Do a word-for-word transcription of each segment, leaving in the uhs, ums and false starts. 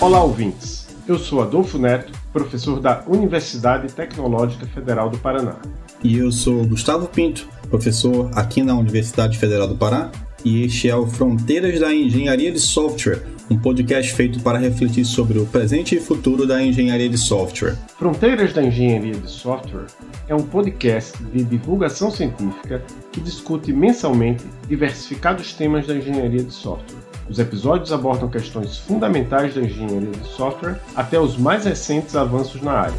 Olá, ouvintes! Eu sou Adolfo Neto, professor da Universidade Tecnológica Federal do Paraná. E eu sou Gustavo Pinto, professor aqui na Universidade Federal do Pará, e este é o Fronteiras da Engenharia de Software, um podcast feito para refletir sobre o presente e futuro da engenharia de software. Fronteiras da Engenharia de Software é um podcast de divulgação científica que discute mensalmente diversificados temas da engenharia de software. Os episódios abordam questões fundamentais da engenharia de software até os mais recentes avanços na área.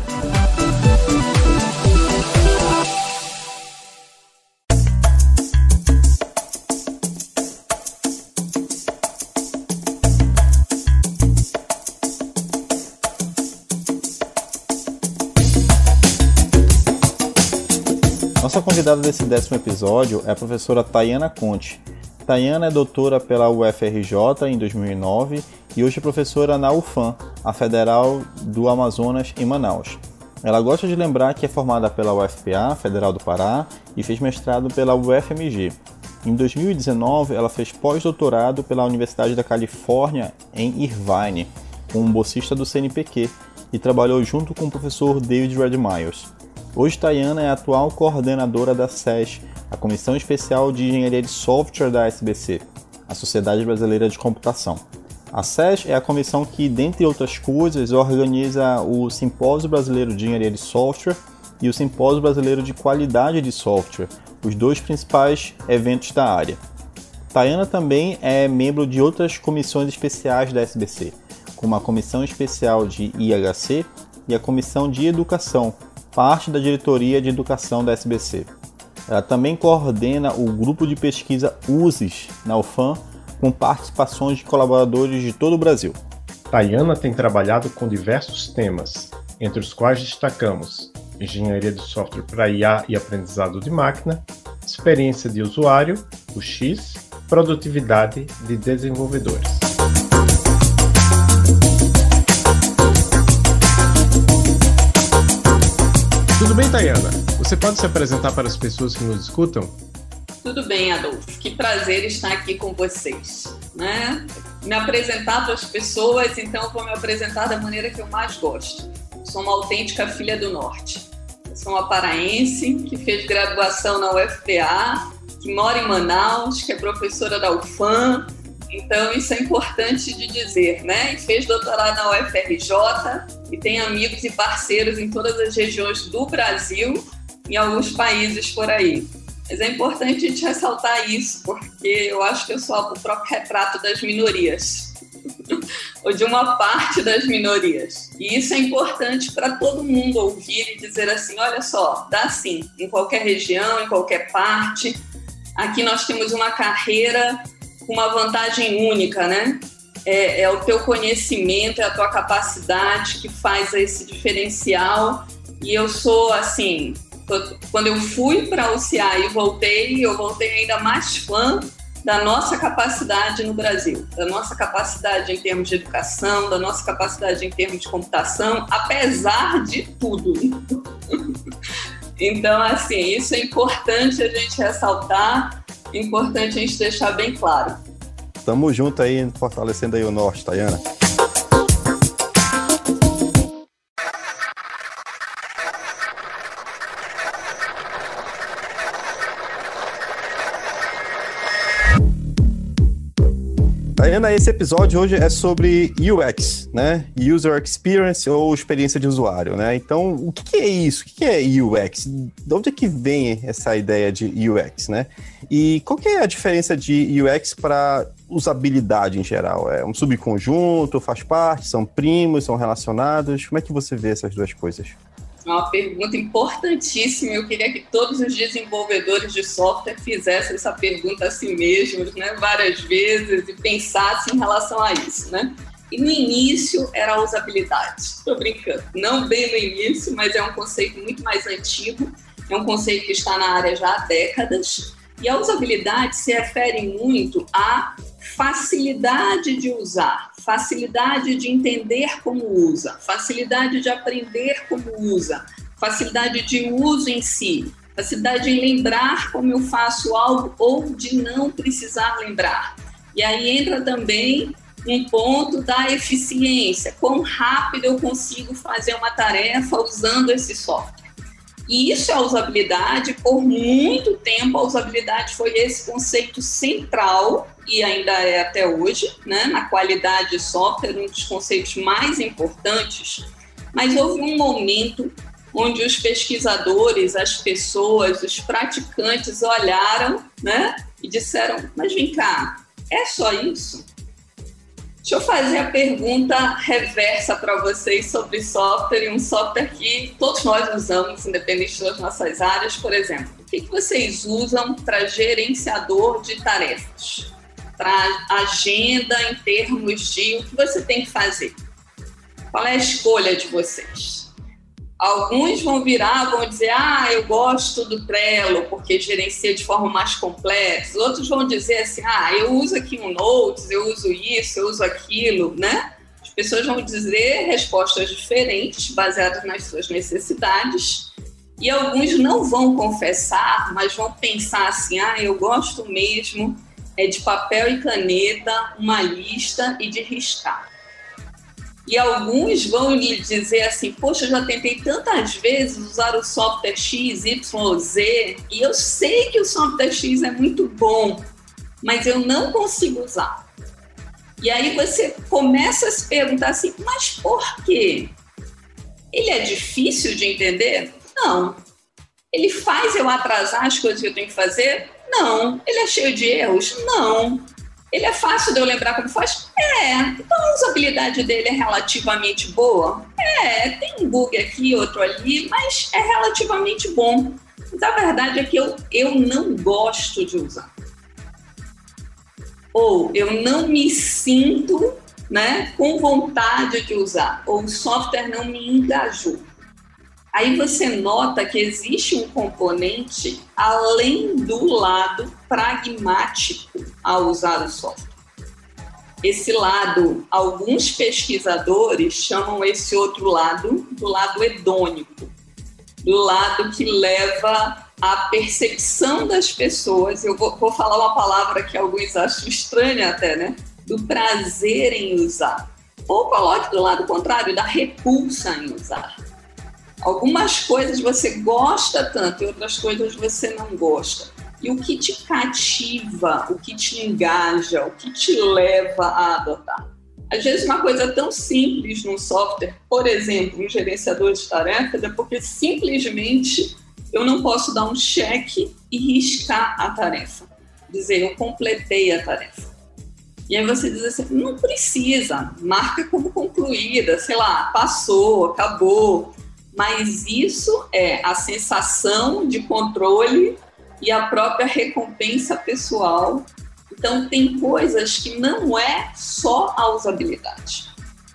Nossa convidada desse décimo episódio é a professora Tayana Conte. Tayana é doutora pela U F R J em dois mil e nove e hoje é professora na U F A M, a Federal do Amazonas, em Manaus. Ela gosta de lembrar que é formada pela U F P A, Federal do Pará, e fez mestrado pela U F M G. Em dois mil e dezenove, ela fez pós-doutorado pela Universidade da Califórnia, em Irvine, como bolsista do C N P Q, e trabalhou junto com o professor David Red Myers. Hoje, Tayana é a atual coordenadora da S E S, a Comissão Especial de Engenharia de Software da S B C, a Sociedade Brasileira de Computação. A S E S é a comissão que, dentre outras coisas, organiza o Simpósio Brasileiro de Engenharia de Software e o Simpósio Brasileiro de Qualidade de Software, os dois principais eventos da área. Tayana também é membro de outras comissões especiais da S B C, como a Comissão Especial de I H C e a Comissão de Educação, parte da Diretoria de Educação da S B C. Ela também coordena o grupo de pesquisa U S E S na U F A M, com participações de colaboradores de todo o Brasil. Tayana tem trabalhado com diversos temas, entre os quais destacamos engenharia de software para I A e aprendizado de máquina, experiência de usuário, o X, produtividade de desenvolvedores. Tudo bem, Tayana? Você pode se apresentar para as pessoas que nos escutam? Tudo bem, Adolfo. Que prazer estar aqui com vocês. Né? Me apresentar para as pessoas, então eu vou me apresentar da maneira que eu mais gosto. Sou uma autêntica filha do Norte. Eu sou uma paraense que fez graduação na U F P A, que mora em Manaus, que é professora da U F A M. Então isso é importante de dizer, né? E fez doutorado na U F R J e tem amigos e parceiros em todas as regiões do Brasil e alguns países por aí. Mas é importante a gente ressaltar isso, porque eu acho que eu sou o próprio retrato das minorias, ou de uma parte das minorias. E isso é importante para todo mundo ouvir e dizer assim, olha só, dá sim, em qualquer região, em qualquer parte. Aqui nós temos uma carreira com uma vantagem única, né? É, é o teu conhecimento, é a tua capacidade que faz esse diferencial. E eu sou, assim, quando eu fui para a U C A e voltei, eu voltei ainda mais fã da nossa capacidade no Brasil, da nossa capacidade em termos de educação, da nossa capacidade em termos de computação, apesar de tudo. Então, assim, isso é importante a gente ressaltar, importante a gente deixar bem claro. Tamo junto aí, fortalecendo aí o Norte, Tayana. Tayana, esse episódio hoje é sobre U X, né? User Experience ou experiência de usuário, né? Então, o que é isso? O que é U X? De onde é que vem essa ideia de U X, né? E qual que é a diferença de U X para usabilidade em geral? É um subconjunto, faz parte, são primos, são relacionados? Como é que você vê essas duas coisas? É uma pergunta importantíssima. Eu queria que todos os desenvolvedores de software fizessem essa pergunta a si mesmos, né, várias vezes e pensassem em relação a isso, né? E no início era a usabilidade. Estou brincando. Não bem no início, mas é um conceito muito mais antigo. É um conceito que está na área já há décadas. E a usabilidade se refere muito à facilidade de usar, facilidade de entender como usa, facilidade de aprender como usa, facilidade de uso em si, facilidade em lembrar como eu faço algo ou de não precisar lembrar. E aí entra também um ponto da eficiência, quão rápido eu consigo fazer uma tarefa usando esse software. E isso é a usabilidade. Por muito tempo, a usabilidade foi esse conceito central, e ainda é até hoje, né, na qualidade de software, um dos conceitos mais importantes. Mas houve um momento onde os pesquisadores, as pessoas, os praticantes olharam, né, e disseram, mas vem cá, é só isso? Deixa eu fazer a pergunta reversa para vocês sobre software, e um software que todos nós usamos, independente das nossas áreas. Por exemplo, o que vocês usam para gerenciador de tarefas? Para agenda em termos de o que você tem que fazer? Qual é a escolha de vocês? Alguns vão virar, vão dizer, ah, eu gosto do Trello porque gerencia de forma mais complexa. Outros vão dizer assim, ah, eu uso aqui um Notes, eu uso isso, eu uso aquilo, né? As pessoas vão dizer respostas diferentes, baseadas nas suas necessidades. E alguns não vão confessar, mas vão pensar assim, ah, eu gosto mesmo é de papel e caneta, uma lista e de riscar. E alguns vão lhe dizer assim, poxa, eu já tentei tantas vezes usar o software X, Y, Z, e eu sei que o software X é muito bom, mas eu não consigo usar. E aí você começa a se perguntar assim, mas por quê? Ele é difícil de entender? Não. Ele faz eu atrasar as coisas que eu tenho que fazer? Não. Ele é cheio de erros? Não. Ele é fácil de eu lembrar como faz? É. Então a usabilidade dele é relativamente boa? É. Tem um bug aqui, outro ali, mas é relativamente bom. Mas a verdade é que eu, eu não gosto de usar. Ou eu não me sinto, né, com vontade de usar. Ou o software não me engajou. Aí você nota que existe um componente além do lado pragmático ao usar o software. Esse lado, alguns pesquisadores chamam esse outro lado do lado hedônico, do lado que leva à percepção das pessoas. Eu vou, vou falar uma palavra que alguns acham estranha até, né? Do prazer em usar. Ou coloque do lado contrário, da repulsa em usar. Algumas coisas você gosta tanto e outras coisas você não gosta. E o que te cativa, o que te engaja, o que te leva a adotar? Às vezes uma coisa tão simples num software, por exemplo, um gerenciador de tarefas, é porque simplesmente eu não posso dar um cheque e riscar a tarefa. Dizer, eu completei a tarefa. E aí você diz assim, não precisa, marca como concluída, sei lá, passou, acabou. Mas isso é a sensação de controle e a própria recompensa pessoal. Então, tem coisas que não é só a usabilidade.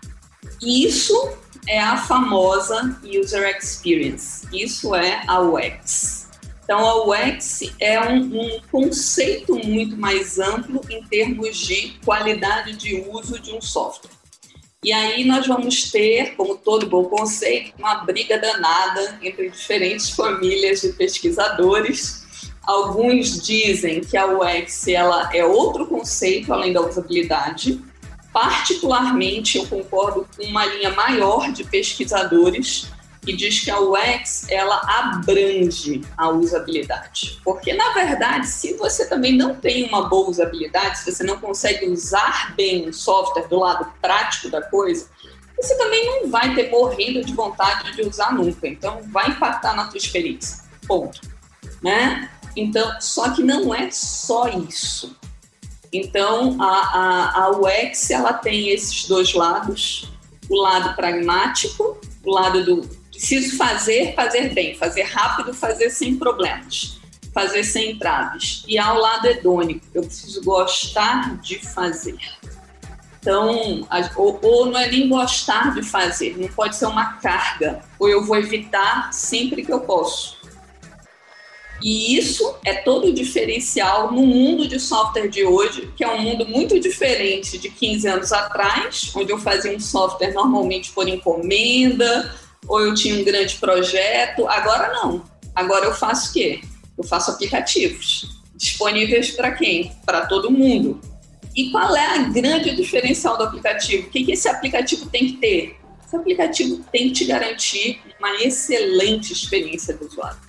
Isso é a famosa User Experience. Isso é a U X. Então, a U X é um, um conceito muito mais amplo em termos de qualidade de uso de um software. E aí nós vamos ter, como todo bom conceito, uma briga danada entre diferentes famílias de pesquisadores. Alguns dizem que a U X ela é outro conceito além da usabilidade. Particularmente, eu concordo com uma linha maior de pesquisadores que diz que a U X ela abrange a usabilidade. Porque, na verdade, se você também não tem uma boa usabilidade, se você não consegue usar bem o software do lado prático da coisa, você também não vai ter morrendo de vontade de usar nunca. Então, vai impactar na tua experiência. Ponto. Né? Então, só que não é só isso. Então, a, a, a U X ela tem esses dois lados. O lado pragmático, o lado do preciso fazer, fazer bem, fazer rápido, fazer sem problemas, fazer sem entraves. E ao lado hedônico, eu preciso gostar de fazer. Então, ou, ou não é nem gostar de fazer, não pode ser uma carga, ou eu vou evitar sempre que eu posso. E isso é todo o diferencial no mundo de software de hoje, que é um mundo muito diferente de quinze anos atrás, onde eu fazia um software normalmente por encomenda, ou eu tinha um grande projeto. Agora não. Agora eu faço o quê? Eu faço aplicativos disponíveis para quem? Para todo mundo. E qual é a grande diferencial do aplicativo? O que, que esse aplicativo tem que ter? Esse aplicativo tem que te garantir uma excelente experiência do usuário.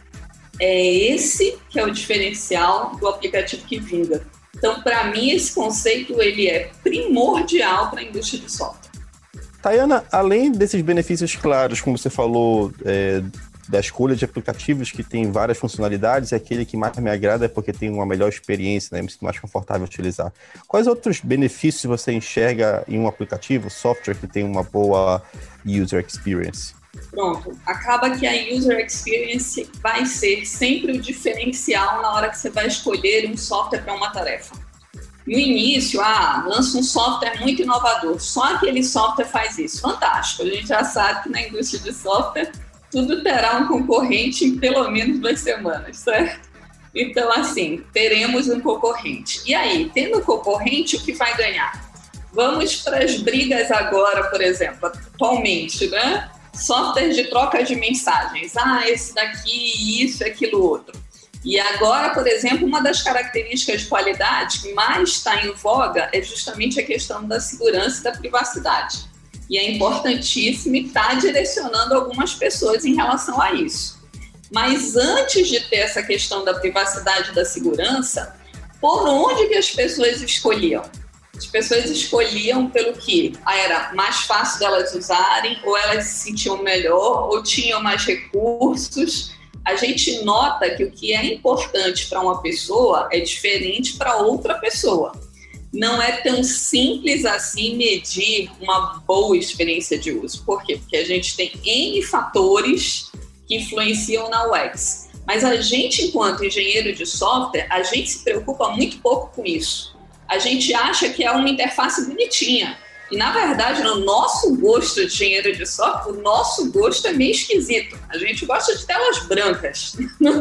É esse que é o diferencial do aplicativo que vinga. Então, para mim, esse conceito ele é primordial para a indústria de software. Tayana, além desses benefícios claros, como você falou, é, da escolha de aplicativos que tem várias funcionalidades, é aquele que mais me agrada é porque tem uma melhor experiência, né, me sinto mais confortável em utilizar. Quais outros benefícios você enxerga em um aplicativo, software que tem uma boa user experience? Pronto, acaba que a user experience vai ser sempre o diferencial na hora que você vai escolher um software para uma tarefa. No início, ah, lança um software muito inovador, só aquele software faz isso. Fantástico, a gente já sabe que na indústria de software tudo terá um concorrente em pelo menos duas semanas, certo? Então, assim, teremos um concorrente. E aí, tendo um concorrente, o que vai ganhar? Vamos para as brigas agora, por exemplo, atualmente, né? Software de troca de mensagens. Ah, esse daqui, isso, aquilo, outro. E agora, por exemplo, uma das características de qualidade que mais está em voga é justamente a questão da segurança e da privacidade. E é importantíssimo estar direcionando algumas pessoas em relação a isso. Mas antes de ter essa questão da privacidade e da segurança, por onde que as pessoas escolhiam? As pessoas escolhiam pelo que era mais fácil delas usarem, ou elas se sentiam melhor, ou tinham mais recursos. A gente nota que o que é importante para uma pessoa é diferente para outra pessoa. Não é tão simples assim medir uma boa experiência de uso. Por quê? Porque a gente tem N fatores que influenciam na U X. Mas a gente, enquanto engenheiro de software, a gente se preocupa muito pouco com isso. A gente acha que é uma interface bonitinha. E, na verdade, no nosso gosto de engenheiro de software, o nosso gosto é meio esquisito. A gente gosta de telas brancas.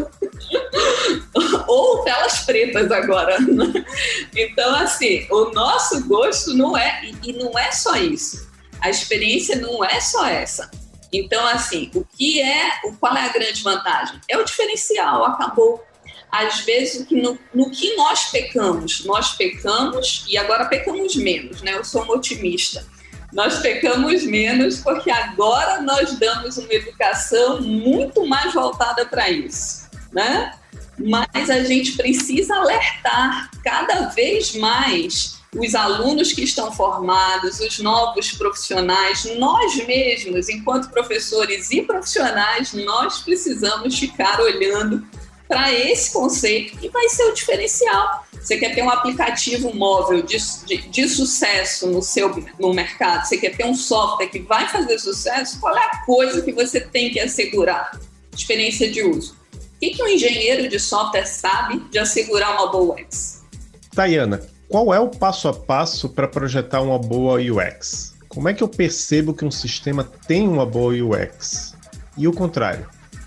Ou telas pretas agora. Então, assim, o nosso gosto não é... E não é só isso. A experiência não é só essa. Então, assim, o que é... Qual é a grande vantagem? É o diferencial, acabou. Às vezes, no, no que nós pecamos, nós pecamos e agora pecamos menos, né? Eu sou uma otimista. Nós pecamos menos porque agora nós damos uma educação muito mais voltada para isso, né? Mas a gente precisa alertar cada vez mais os alunos que estão formados, os novos profissionais, nós mesmos, enquanto professores e profissionais, nós precisamos ficar olhando para esse conceito que vai ser o diferencial. Você quer ter um aplicativo móvel de, de, de sucesso no seu no mercado, você quer ter um software que vai fazer sucesso, qual é a coisa que você tem que assegurar? Experiência de uso. O que, que um engenheiro de software sabe de assegurar uma boa U X? Tayana, qual é o passo a passo para projetar uma boa U X? Como é que eu percebo que um sistema tem uma boa U X? E o contrário?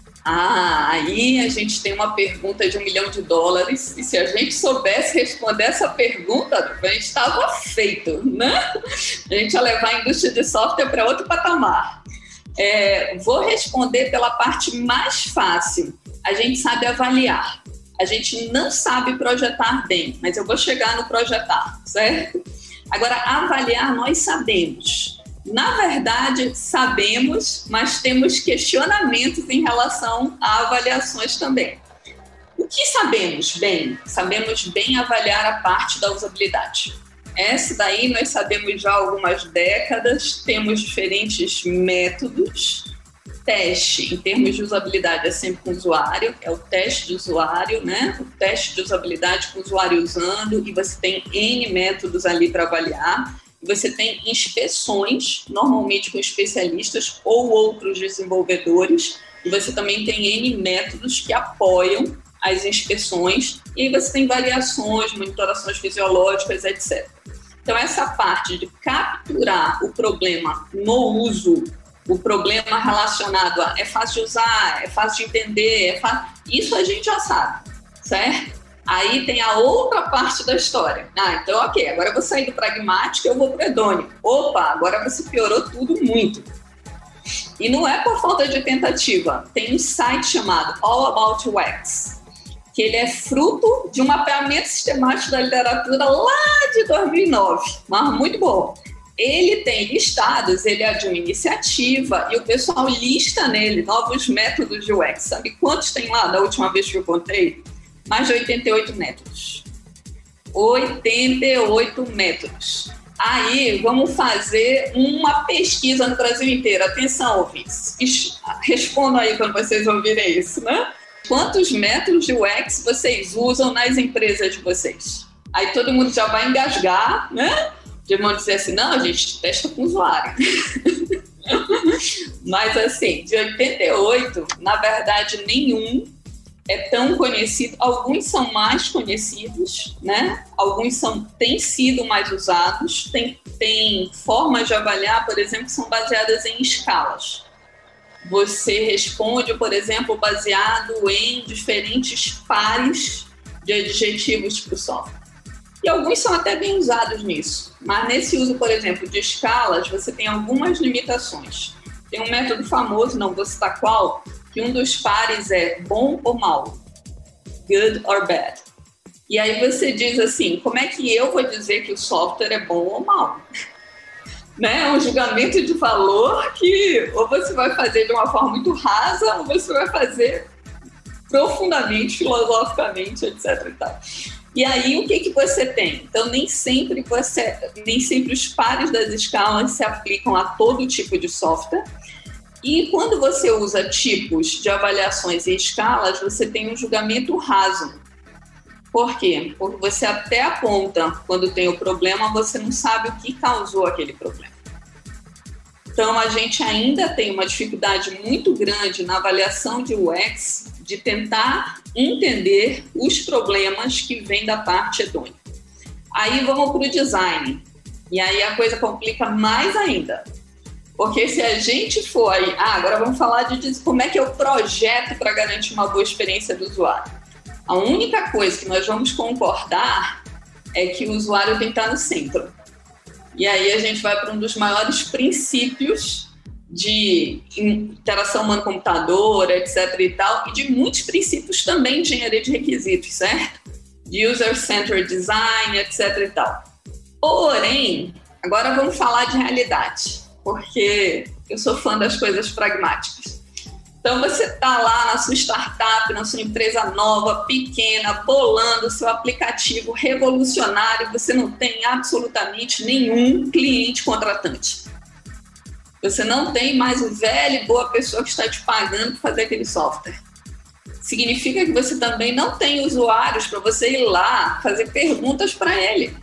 Ah, aí a gente tem uma pergunta de um milhão de dólares e se a gente soubesse responder essa pergunta, a gente estava feito, né? A gente ia levar a indústria de software para outro patamar. É, vou responder pela parte mais fácil. A gente sabe avaliar. A gente não sabe projetar bem, mas eu vou chegar no projetar, certo? Agora, avaliar nós sabemos. Na verdade, sabemos, mas temos questionamentos em relação a avaliações também. O que sabemos bem? Sabemos bem avaliar a parte da usabilidade. Essa daí nós sabemos já há algumas décadas, temos diferentes métodos. Teste, em termos de usabilidade, é sempre com o usuário, é o teste de usuário, né? O teste de usabilidade com o usuário usando, e você tem N métodos ali para avaliar. Você tem inspeções, normalmente com especialistas ou outros desenvolvedores, e você também tem N métodos que apoiam as inspeções, e aí você tem variações, monitorações fisiológicas, etcétera. Então, essa parte de capturar o problema no uso, o problema relacionado a é fácil de usar, é fácil de entender, é fácil... isso a gente já sabe, certo? Aí tem a outra parte da história. Ah, então ok, agora eu vou sair do pragmático e eu vou para o hedônico. Opa, agora você piorou tudo muito. E não é por falta de tentativa. Tem um site chamado All About U X. que ele é fruto de um mapeamento sistemático da literatura lá de dois mil e nove, mas muito bom. Ele tem listados, ele é de uma iniciativa e o pessoal lista nele novos métodos de U X. Sabe quantos tem lá da última vez que eu contei? Mais de oitenta e oito métodos. oitenta e oito métodos. Aí, vamos fazer uma pesquisa no Brasil inteiro. Atenção, ouvintes. Respondam aí quando vocês ouvirem isso, né? Quantos métodos de U X vocês usam nas empresas de vocês? Aí todo mundo já vai engasgar, né? De vão dizer assim, não, a gente testa com o usuário. Mas assim, de oitenta e oito, na verdade, nenhum é tão conhecido. Alguns são mais conhecidos, né? Alguns são, têm sido mais usados. Tem, tem formas de avaliar, por exemplo, que são baseadas em escalas. Você responde, por exemplo, baseado em diferentes pares de adjetivos para o software. E alguns são até bem usados nisso. Mas nesse uso, por exemplo, de escalas, você tem algumas limitações. Tem um método famoso, não vou citar qual, que um dos pares é bom ou mal, good or bad. E aí você diz assim, como é que eu vou dizer que o software é bom ou mal? Né? É um julgamento de valor que ou você vai fazer de uma forma muito rasa ou você vai fazer profundamente, filosoficamente, etcétera e tal. E aí, o que, que você tem? Então, nem sempre, você, nem sempre os pares das escalas se aplicam a todo tipo de software. E quando você usa tipos de avaliações e escalas, você tem um julgamento raso. Por quê? Porque você até aponta quando tem o problema, você não sabe o que causou aquele problema. Então, a gente ainda tem uma dificuldade muito grande na avaliação de U X de tentar entender os problemas que vêm da parte hedônica. Aí vamos para o design. E aí a coisa complica mais ainda. Porque se a gente for aí... Ah, agora vamos falar de como é que eu projeto para garantir uma boa experiência do usuário. A única coisa que nós vamos concordar é que o usuário tem que estar no centro. E aí a gente vai para um dos maiores princípios de interação humano-computador, etcétera e tal, e de muitos princípios também de engenharia de requisitos, certo? De user-centered design, etcétera e tal. Porém, agora vamos falar de realidade, porque eu sou fã das coisas pragmáticas. Então, você está lá na sua startup, na sua empresa nova, pequena, bolando o seu aplicativo revolucionário, você não tem absolutamente nenhum cliente contratante. Você não tem mais o velho e boa pessoa que está te pagando para fazer aquele software. Significa que você também não tem usuários para você ir lá fazer perguntas para ele.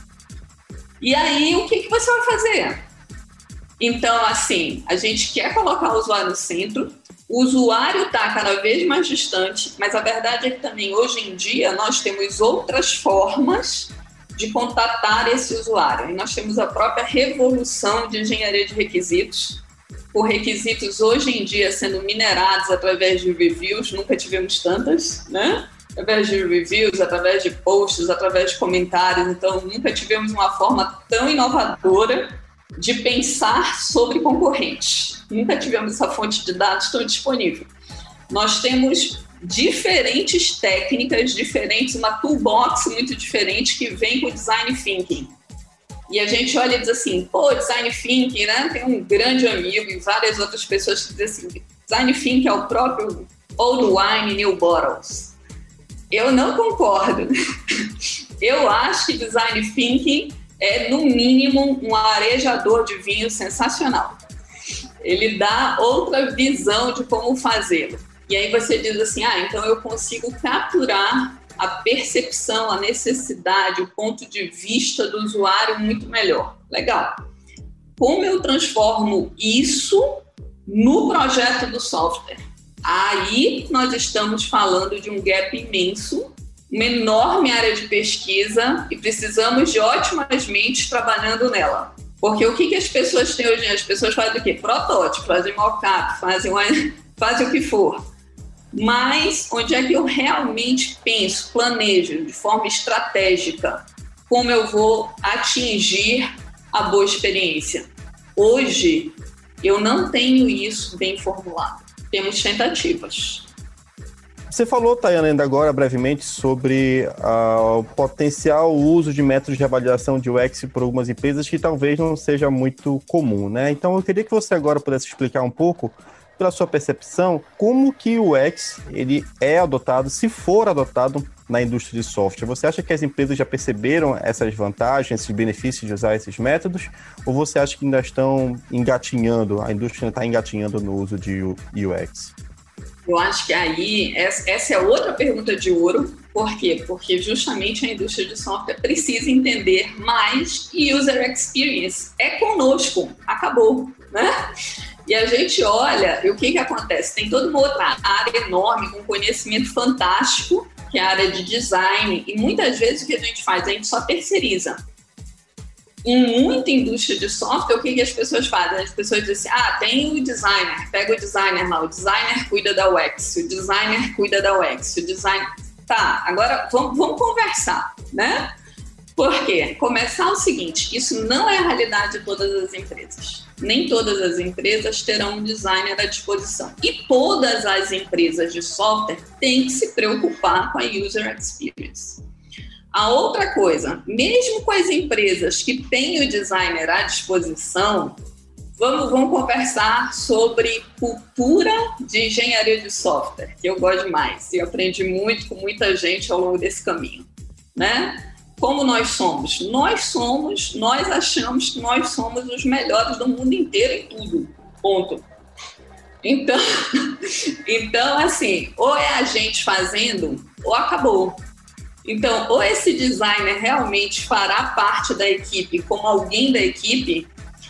E aí, o que, que você vai fazer? Então, assim, a gente quer colocar o usuário no centro, o usuário está cada vez mais distante, mas a verdade é que também, hoje em dia, nós temos outras formas de contatar esse usuário. E nós temos a própria revolução de engenharia de requisitos, com requisitos hoje em dia sendo minerados através de reviews, nunca tivemos tantas, né? Através de reviews, através de posts, através de comentários, então nunca tivemos uma forma tão inovadora de pensar sobre concorrentes. Nunca tivemos essa fonte de dados tão disponível. Nós temos diferentes técnicas, diferentes, uma toolbox muito diferente que vem com o design thinking. E a gente olha e diz assim, pô, design thinking, né? Tem um grande amigo e várias outras pessoas que dizem assim, design thinking é o próprio old wine, new bottles. Eu não concordo. Eu acho que design thinking é, no mínimo, um arejador de vinho sensacional. Ele dá outra visão de como fazê-lo. E aí você diz assim, ah, então eu consigo capturar a percepção, a necessidade, o ponto de vista do usuário muito melhor. Legal. Como eu transformo isso no projeto do software? Aí nós estamos falando de um gap imenso, uma enorme área de pesquisa e precisamos de ótimas mentes trabalhando nela. Porque o que, que as pessoas têm hoje? As pessoas fazem o quê? Protótipo, fazem mock-up, fazem, uma, fazem o que for. Mas onde é que eu realmente penso, planejo de forma estratégica como eu vou atingir a boa experiência? Hoje, eu não tenho isso bem formulado. Temos tentativas. Você falou, Tayana, ainda agora brevemente sobre uh, o potencial uso de métodos de avaliação de U X por algumas empresas que talvez não seja muito comum, né? Então eu queria que você agora pudesse explicar um pouco, pela sua percepção, como que o U X ele é adotado, se for adotado na indústria de software. Você acha que as empresas já perceberam essas vantagens, esses benefícios de usar esses métodos? Ou você acha que ainda estão engatinhando, a indústria está engatinhando no uso de U X? Eu acho que aí, essa é outra pergunta de ouro. Por quê? Porque justamente a indústria de software precisa entender mais que user experience é conosco, acabou, né? E a gente olha, e o que que acontece? Tem toda uma outra área enorme, com conhecimento fantástico, que é a área de design, e muitas vezes o que a gente faz? A gente só terceiriza. Em muita indústria de software, o que, que as pessoas fazem? As pessoas dizem assim, ah, tem o designer, pega o designer lá, o designer cuida da U X, o designer cuida da U X, o designer... Tá, agora vamos, vamos conversar, né? Por quê? Começar o seguinte, isso não é a realidade de todas as empresas. Nem todas as empresas terão um designer à disposição. E todas as empresas de software têm que se preocupar com a user experience. A outra coisa, mesmo com as empresas que têm o designer à disposição, vamos, vamos conversar sobre cultura de engenharia de software, que eu gosto demais e aprendi muito com muita gente ao longo desse caminho, né? Como nós somos? Nós somos, nós achamos que nós somos os melhores do mundo inteiro em tudo, ponto. Então, então assim, ou é a gente fazendo, ou acabou. Então, ou esse designer realmente fará parte da equipe como alguém da equipe,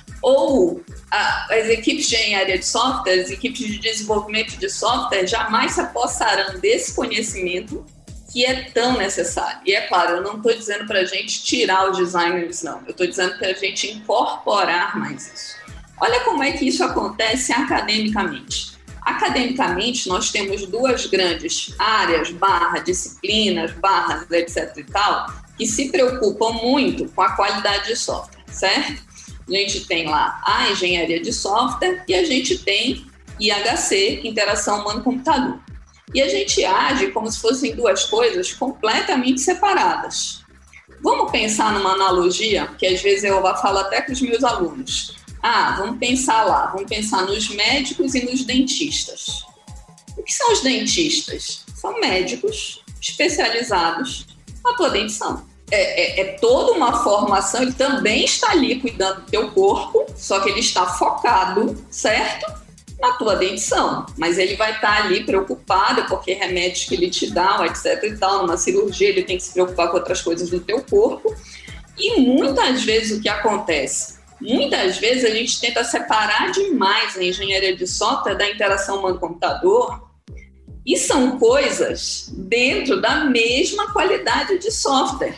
ou a, as equipes de engenharia de software, as equipes de desenvolvimento de software jamais se apossarão desse conhecimento que é tão necessário. E é claro, eu não estou dizendo para a gente tirar os designers, não. Eu estou dizendo para a gente incorporar mais isso. Olha como é que isso acontece academicamente. Academicamente, nós temos duas grandes áreas, barra, disciplinas, barras, etc e tal, que se preocupam muito com a qualidade de software, certo? A gente tem lá a engenharia de software e a gente tem I H C, interação humano-computador. E a gente age como se fossem duas coisas completamente separadas. Vamos pensar numa analogia, que às vezes eu falo até com os meus alunos. Ah, vamos pensar lá, vamos pensar nos médicos e nos dentistas. O que são os dentistas? São médicos especializados na tua dentição. É, é, é toda uma formação, ele também está ali cuidando do teu corpo, só que ele está focado, certo? Na tua dentição, mas ele vai estar ali preocupado porque remédios que ele te dá, etc e tal, numa cirurgia ele tem que se preocupar com outras coisas do teu corpo. E muitas vezes o que acontece? Muitas vezes a gente tenta separar demais a engenharia de software da interação humano-computador e são coisas dentro da mesma qualidade de software.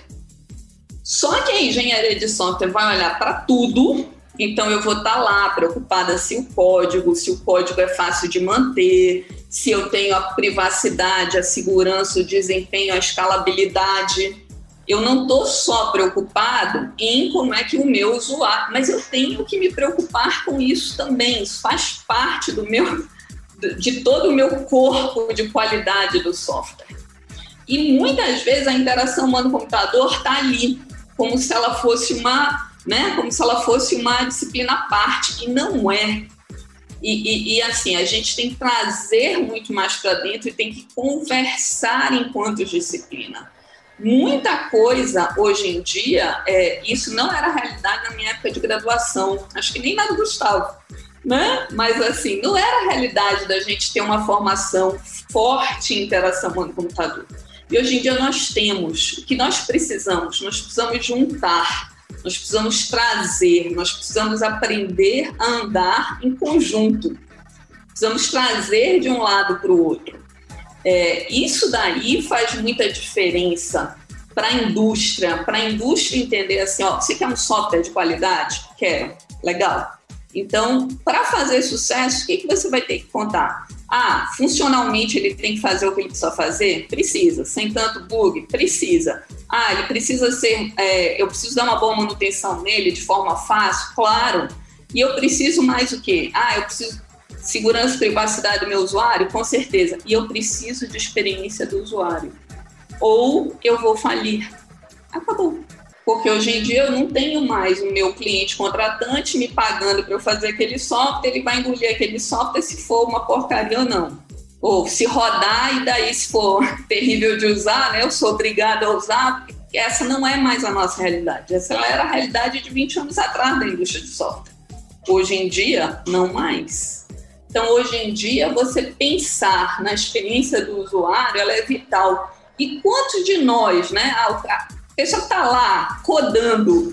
Só que a engenharia de software vai olhar para tudo, então eu vou estar lá preocupada se o código, se o código é fácil de manter, se eu tenho a privacidade, a segurança, o desempenho, a escalabilidade. Eu não estou só preocupado em como é que o meu usuário, mas eu tenho que me preocupar com isso também. Isso faz parte do meu, de todo o meu corpo de qualidade do software. E muitas vezes a interação humano-computador está ali, como se ela fosse uma, né, como se ela fosse uma disciplina à parte, e não é. E, e, e assim, a gente tem que trazer muito mais para dentro e tem que conversar enquanto disciplina. Muita coisa hoje em dia, é, isso não era realidade na minha época de graduação, acho que nem na do Gustavo, né? Mas assim, não era a realidade da gente ter uma formação forte em interação humano-computador. E hoje em dia nós temos, o que nós precisamos? Nós precisamos juntar, nós precisamos trazer, nós precisamos aprender a andar em conjunto, precisamos trazer de um lado para o outro. É, isso daí faz muita diferença para a indústria, para a indústria entender assim, ó, você quer um software de qualidade? Quero, legal. Então, para fazer sucesso, o que, que você vai ter que contar? Ah, funcionalmente ele tem que fazer o que ele precisa fazer? Precisa. Sem tanto bug? Precisa. Ah, ele precisa ser, é, eu preciso dar uma boa manutenção nele de forma fácil? Claro. E eu preciso mais o quê? Ah, eu preciso Segurança e privacidade do meu usuário? Com certeza. E eu preciso de experiência do usuário. Ou eu vou falir. Acabou. Porque hoje em dia eu não tenho mais o meu cliente contratante me pagando para eu fazer aquele software, ele vai engolir aquele software se for uma porcaria ou não. Ou se rodar e daí se for terrível de usar, né, eu sou obrigada a usar, porque essa não é mais a nossa realidade. Essa era a realidade de vinte anos atrás da indústria de software. Hoje em dia, não mais. Então, hoje em dia, você pensar na experiência do usuário, ela é vital. E quantos de nós, né, a pessoa está lá codando,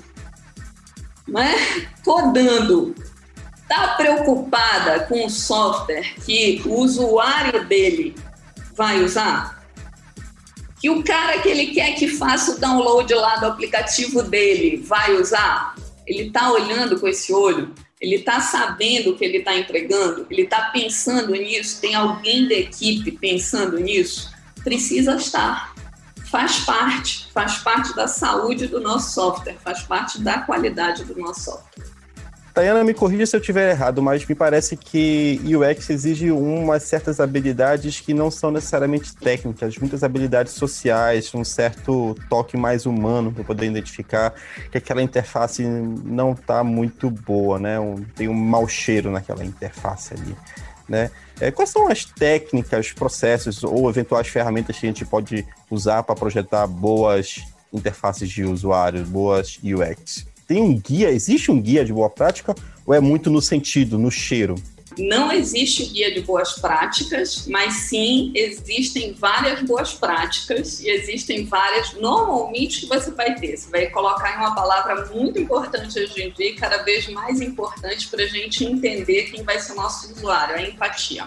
né, codando, está preocupada com o software que o usuário dele vai usar? Que o cara que ele quer que faça o download lá do aplicativo dele vai usar? Ele está olhando com esse olho? Ele está sabendo o que ele está entregando? Ele está pensando nisso? Tem alguém da equipe pensando nisso? Precisa estar. Faz parte, faz parte da saúde do nosso software, faz parte da qualidade do nosso software. Tayana, me corrija se eu estiver errado, mas me parece que U X exige umas certas habilidades que não são necessariamente técnicas, muitas habilidades sociais, um certo toque mais humano para poder identificar que aquela interface não está muito boa, né? Um, tem um mau cheiro naquela interface ali, né? É, quais são as técnicas, processos ou eventuais ferramentas que a gente pode usar para projetar boas interfaces de usuário, boas U X? Tem um guia, existe um guia de boa prática ou é muito no sentido, no cheiro? Não existe guia de boas práticas, mas sim existem várias boas práticas e existem várias, normalmente, que você vai ter. Você vai colocar em uma palavra muito importante hoje em dia, cada vez mais importante para a gente entender quem vai ser o nosso usuário, a empatia.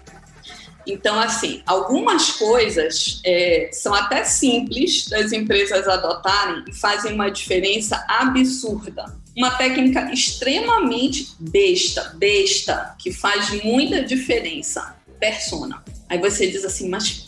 Então, assim, algumas coisas é, são até simples das empresas adotarem e fazem uma diferença absurda. Uma técnica extremamente besta, besta, que faz muita diferença. Persona. Aí você diz assim, mas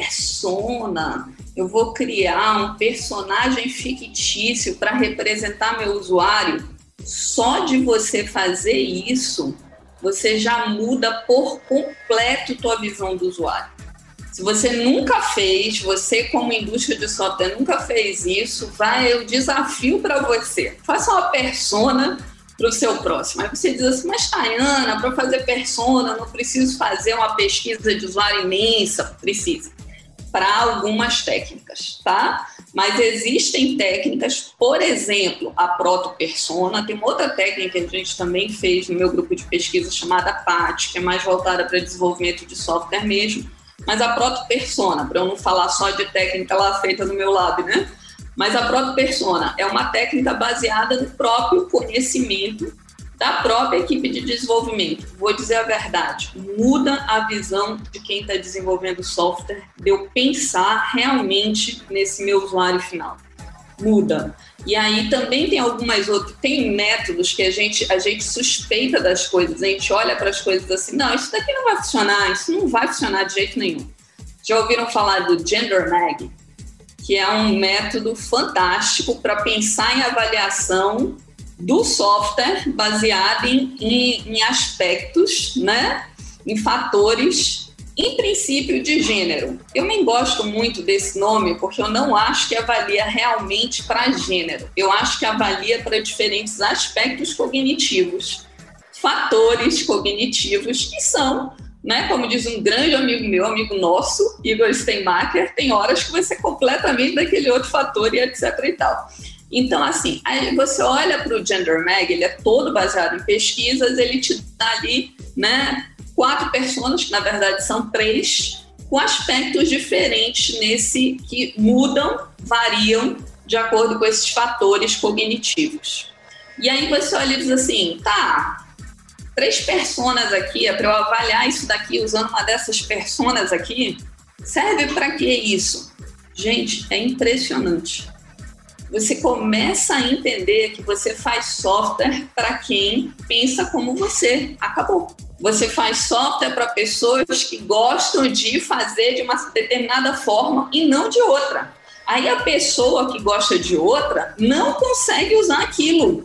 persona? Eu vou criar um personagem fictício para representar meu usuário? Só de você fazer isso, você já muda por completo a tua visão do usuário. Se você nunca fez, você como indústria de software nunca fez isso, vai o desafio para você. Faça uma persona para o seu próximo. Aí você diz assim, mas Tayana, para fazer persona não preciso fazer uma pesquisa de usuário imensa? Precisa. Para algumas técnicas, tá? Mas existem técnicas, por exemplo, a proto-persona. Tem uma outra técnica que a gente também fez no meu grupo de pesquisa chamada P A T, que é mais voltada para desenvolvimento de software mesmo. Mas a proto-persona, para eu não falar só de técnica lá feita no meu lab, né? Mas a proto-persona é uma técnica baseada no próprio conhecimento da própria equipe de desenvolvimento. Vou dizer a verdade, muda a visão de quem está desenvolvendo software, de eu pensar realmente nesse meu usuário final. Muda. E aí também tem algumas outras, tem métodos que a gente, a gente suspeita das coisas, a gente olha para as coisas assim, não, isso daqui não vai funcionar, isso não vai funcionar de jeito nenhum. Já ouviram falar do Gender Mag? Que é um método fantástico para pensar em avaliação do software baseado em, em, em aspectos, né? Em fatores, em princípio, de gênero. Eu nem gosto muito desse nome porque eu não acho que avalia realmente para gênero. Eu acho que avalia para diferentes aspectos cognitivos, fatores cognitivos que são, né? Como diz um grande amigo meu, amigo nosso, Igor Steinmacher, tem horas que vai ser completamente daquele outro fator e etc e tal. Então, assim, aí você olha para o Gender Mag, ele é todo baseado em pesquisas, ele te dá ali, né, quatro personas, que na verdade são três, com aspectos diferentes nesse, que mudam, variam de acordo com esses fatores cognitivos. E aí você olha e diz assim, tá, três personas aqui, é para eu avaliar isso daqui usando uma dessas personas aqui? Serve para que isso? Gente, é impressionante. Você começa a entender que você faz software para quem pensa como você. Acabou. Você faz software para pessoas que gostam de fazer de uma determinada forma e não de outra. Aí a pessoa que gosta de outra não consegue usar aquilo.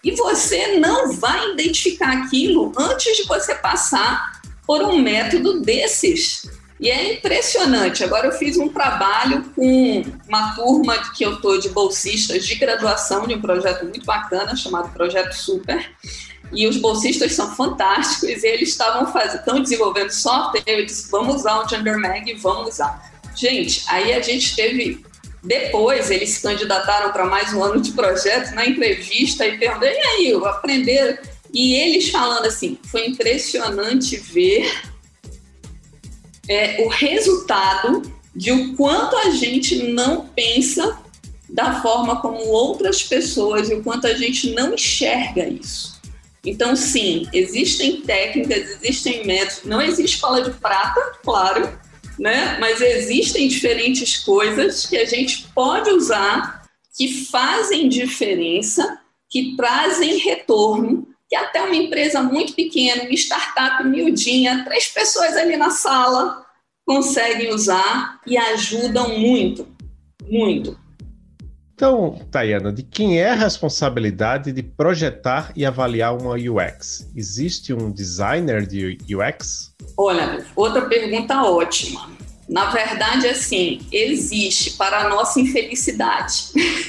E você não vai identificar aquilo antes de você passar por um método desses. E é impressionante. Agora eu fiz um trabalho com uma turma que eu estou de bolsistas de graduação de um projeto muito bacana chamado Projeto Super. E os bolsistas são fantásticos e eles estavam fazendo, estão desenvolvendo software. Eu disse, vamos usar o GenderMag, vamos usar. Gente, aí a gente teve... Depois eles se candidataram para mais um ano de projeto na entrevista e perguntei, e aí, aprenderam? E eles falando assim, foi impressionante ver é, o resultado de o quanto a gente não pensa da forma como outras pessoas e o quanto a gente não enxerga isso. Então, sim, existem técnicas, existem métodos, não existe escola de prata, claro, né? Mas existem diferentes coisas que a gente pode usar, que fazem diferença, que trazem retorno, que até uma empresa muito pequena, uma startup miudinha, três pessoas ali na sala conseguem usar e ajudam muito, muito. Então, Tayana, de quem é a responsabilidade de projetar e avaliar uma U X? Existe um designer de U X? Olha, outra pergunta ótima. Na verdade, assim, existe para a nossa infelicidade.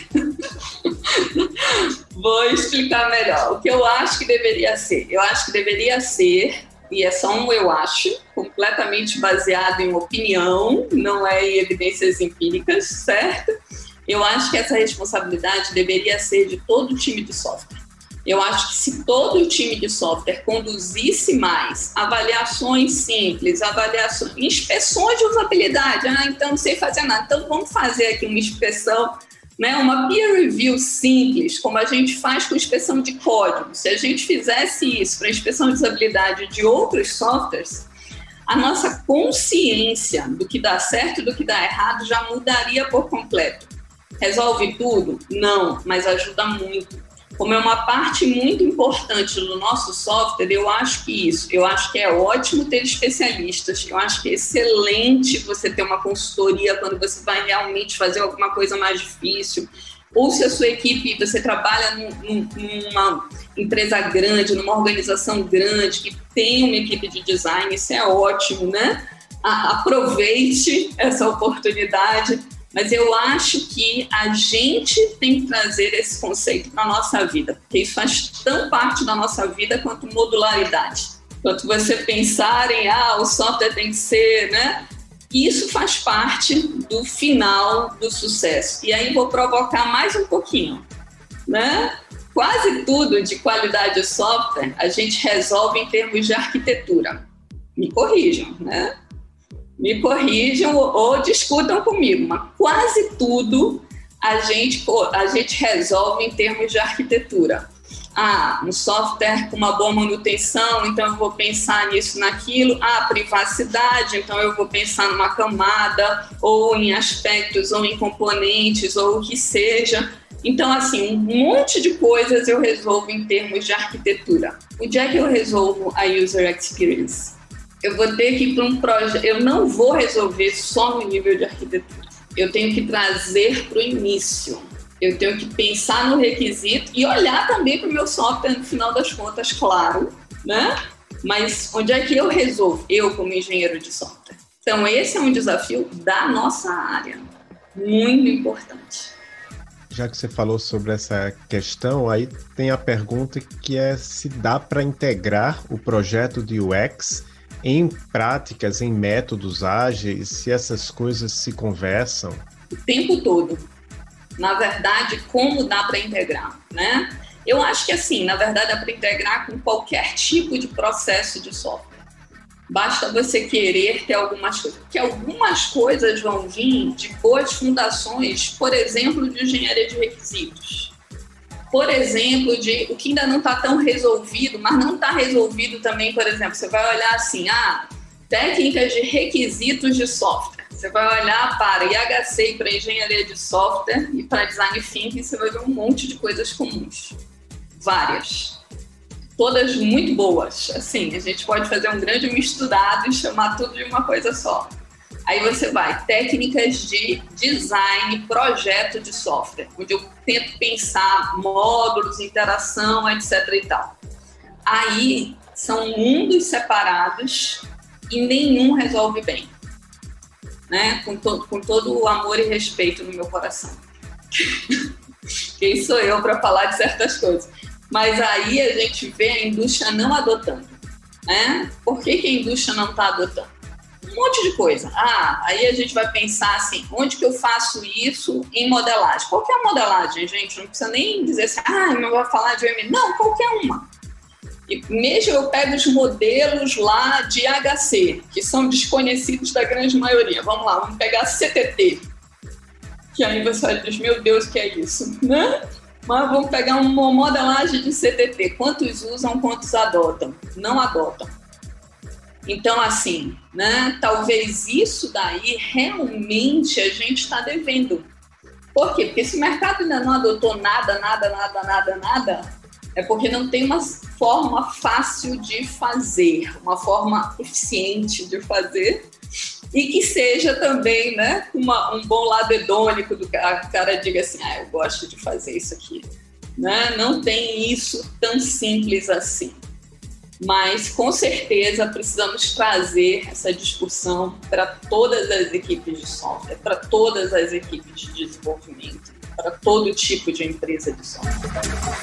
Vou explicar melhor. O que eu acho que deveria ser? Eu acho que deveria ser, e é só um eu acho, completamente baseado em opinião, não é em evidências empíricas, certo? Eu acho que essa responsabilidade deveria ser de todo o time de software. Eu acho que se todo o time de software conduzisse mais avaliações simples, avaliações, inspeções de usabilidade, ah, então não sei fazer nada, então vamos fazer aqui uma inspeção, né, uma peer review simples, como a gente faz com inspeção de código. Se a gente fizesse isso para inspeção de usabilidade de outros softwares, a nossa consciência do que dá certo e do que dá errado já mudaria por completo. Resolve tudo? Não, mas ajuda muito. Como é uma parte muito importante do nosso software, eu acho que isso, eu acho que é ótimo ter especialistas, eu acho que é excelente você ter uma consultoria quando você vai realmente fazer alguma coisa mais difícil, ou se a sua equipe, você trabalha num, numa empresa grande, numa organização grande, que tem uma equipe de design, isso é ótimo, né? A, aproveite essa oportunidade. Mas eu acho que a gente tem que trazer esse conceito para a nossa vida, porque isso faz tão parte da nossa vida quanto modularidade. Quanto você pensar em, ah, o software tem que ser, né? Isso faz parte do final do sucesso. E aí vou provocar mais um pouquinho, né? Quase tudo de qualidade de software a gente resolve em termos de arquitetura. Me corrijam, né? Me corrijam ou, ou discutam comigo, mas quase tudo a gente, a gente resolve em termos de arquitetura. Ah, um software com uma boa manutenção, então eu vou pensar nisso, naquilo. Ah, privacidade, então eu vou pensar numa camada, ou em aspectos, ou em componentes, ou o que seja. Então, assim, um monte de coisas eu resolvo em termos de arquitetura. Onde é que eu resolvo a user experience? Eu vou ter que ir para um projeto, eu não vou resolver só no nível de arquitetura. Eu tenho que trazer para o início. Eu tenho que pensar no requisito e olhar também para o meu software no final das contas, claro, né? Mas onde é que eu resolvo? Eu, como engenheiro de software. Então, esse é um desafio da nossa área, muito importante. Já que você falou sobre essa questão, aí tem a pergunta que é se dá para integrar o projeto de U X em práticas, em métodos ágeis, se essas coisas se conversam? O tempo todo. Na verdade, como dá para integrar, né? Eu acho que assim, na verdade, dá para integrar com qualquer tipo de processo de software. Basta você querer ter algumas coisas. Porque algumas coisas vão vir de boas fundações, por exemplo, de engenharia de requisitos. Por exemplo, de o que ainda não está tão resolvido, mas não está resolvido também, por exemplo, você vai olhar assim, ah, técnicas de requisitos de software. Você vai olhar para I H C, para engenharia de software e para design thinking, você vai ver um monte de coisas comuns. Várias. Todas muito boas. Assim, a gente pode fazer um grande misturado e chamar tudo de uma coisa só. Aí você vai, técnicas de design, projeto de software, onde eu tento pensar módulos, interação, etc e tal. Aí são mundos separados e nenhum resolve bem, né? Com, to- com todo o amor e respeito no meu coração. Quem sou eu para falar de certas coisas? Mas aí a gente vê a indústria não adotando, né? Por que que a indústria não está adotando? Um monte de coisa. Ah, aí a gente vai pensar assim, onde que eu faço isso em modelagem? Qual que é a modelagem, gente? Não precisa nem dizer assim, ah, não vou falar de O M. Não, qualquer uma. E mesmo eu pego os modelos lá de H C, que são desconhecidos da grande maioria. Vamos lá, vamos pegar C T T. Que aí você diz, meu Deus, o que é isso? Né? Mas vamos pegar uma modelagem de C T T. Quantos usam, quantos adotam? Não adotam. Então, assim, né, talvez isso daí realmente a gente está devendo. Por quê? Porque se o mercado ainda não adotou nada, nada, nada, nada, nada, é porque não tem uma forma fácil de fazer, uma forma eficiente de fazer e que seja também, né, uma, um bom lado hedônico do cara, o cara diga assim, ah, eu gosto de fazer isso aqui. Né? Não tem isso tão simples assim. Mas, com certeza, precisamos trazer essa discussão para todas as equipes de software, para todas as equipes de desenvolvimento, para todo tipo de empresa de software.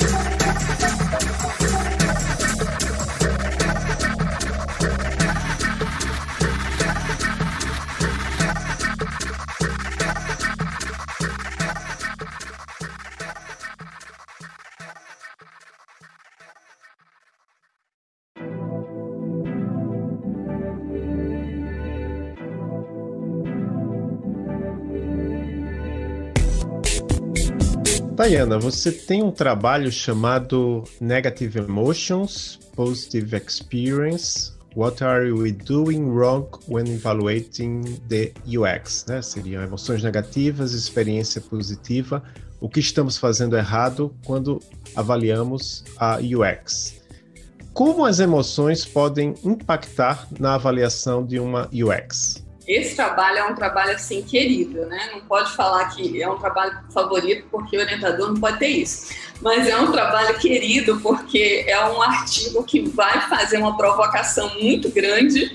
Tayana, você tem um trabalho chamado Negative Emotions, Positive Experience, What are we doing wrong when evaluating the U X? Né? Seriam emoções negativas, experiência positiva, o que estamos fazendo errado quando avaliamos a U X. Como as emoções podem impactar na avaliação de uma U X? Esse trabalho é um trabalho, assim, querido, né? Não pode falar que é um trabalho favorito, porque o orientador não pode ter isso. Mas é um trabalho querido, porque é um artigo que vai fazer uma provocação muito grande.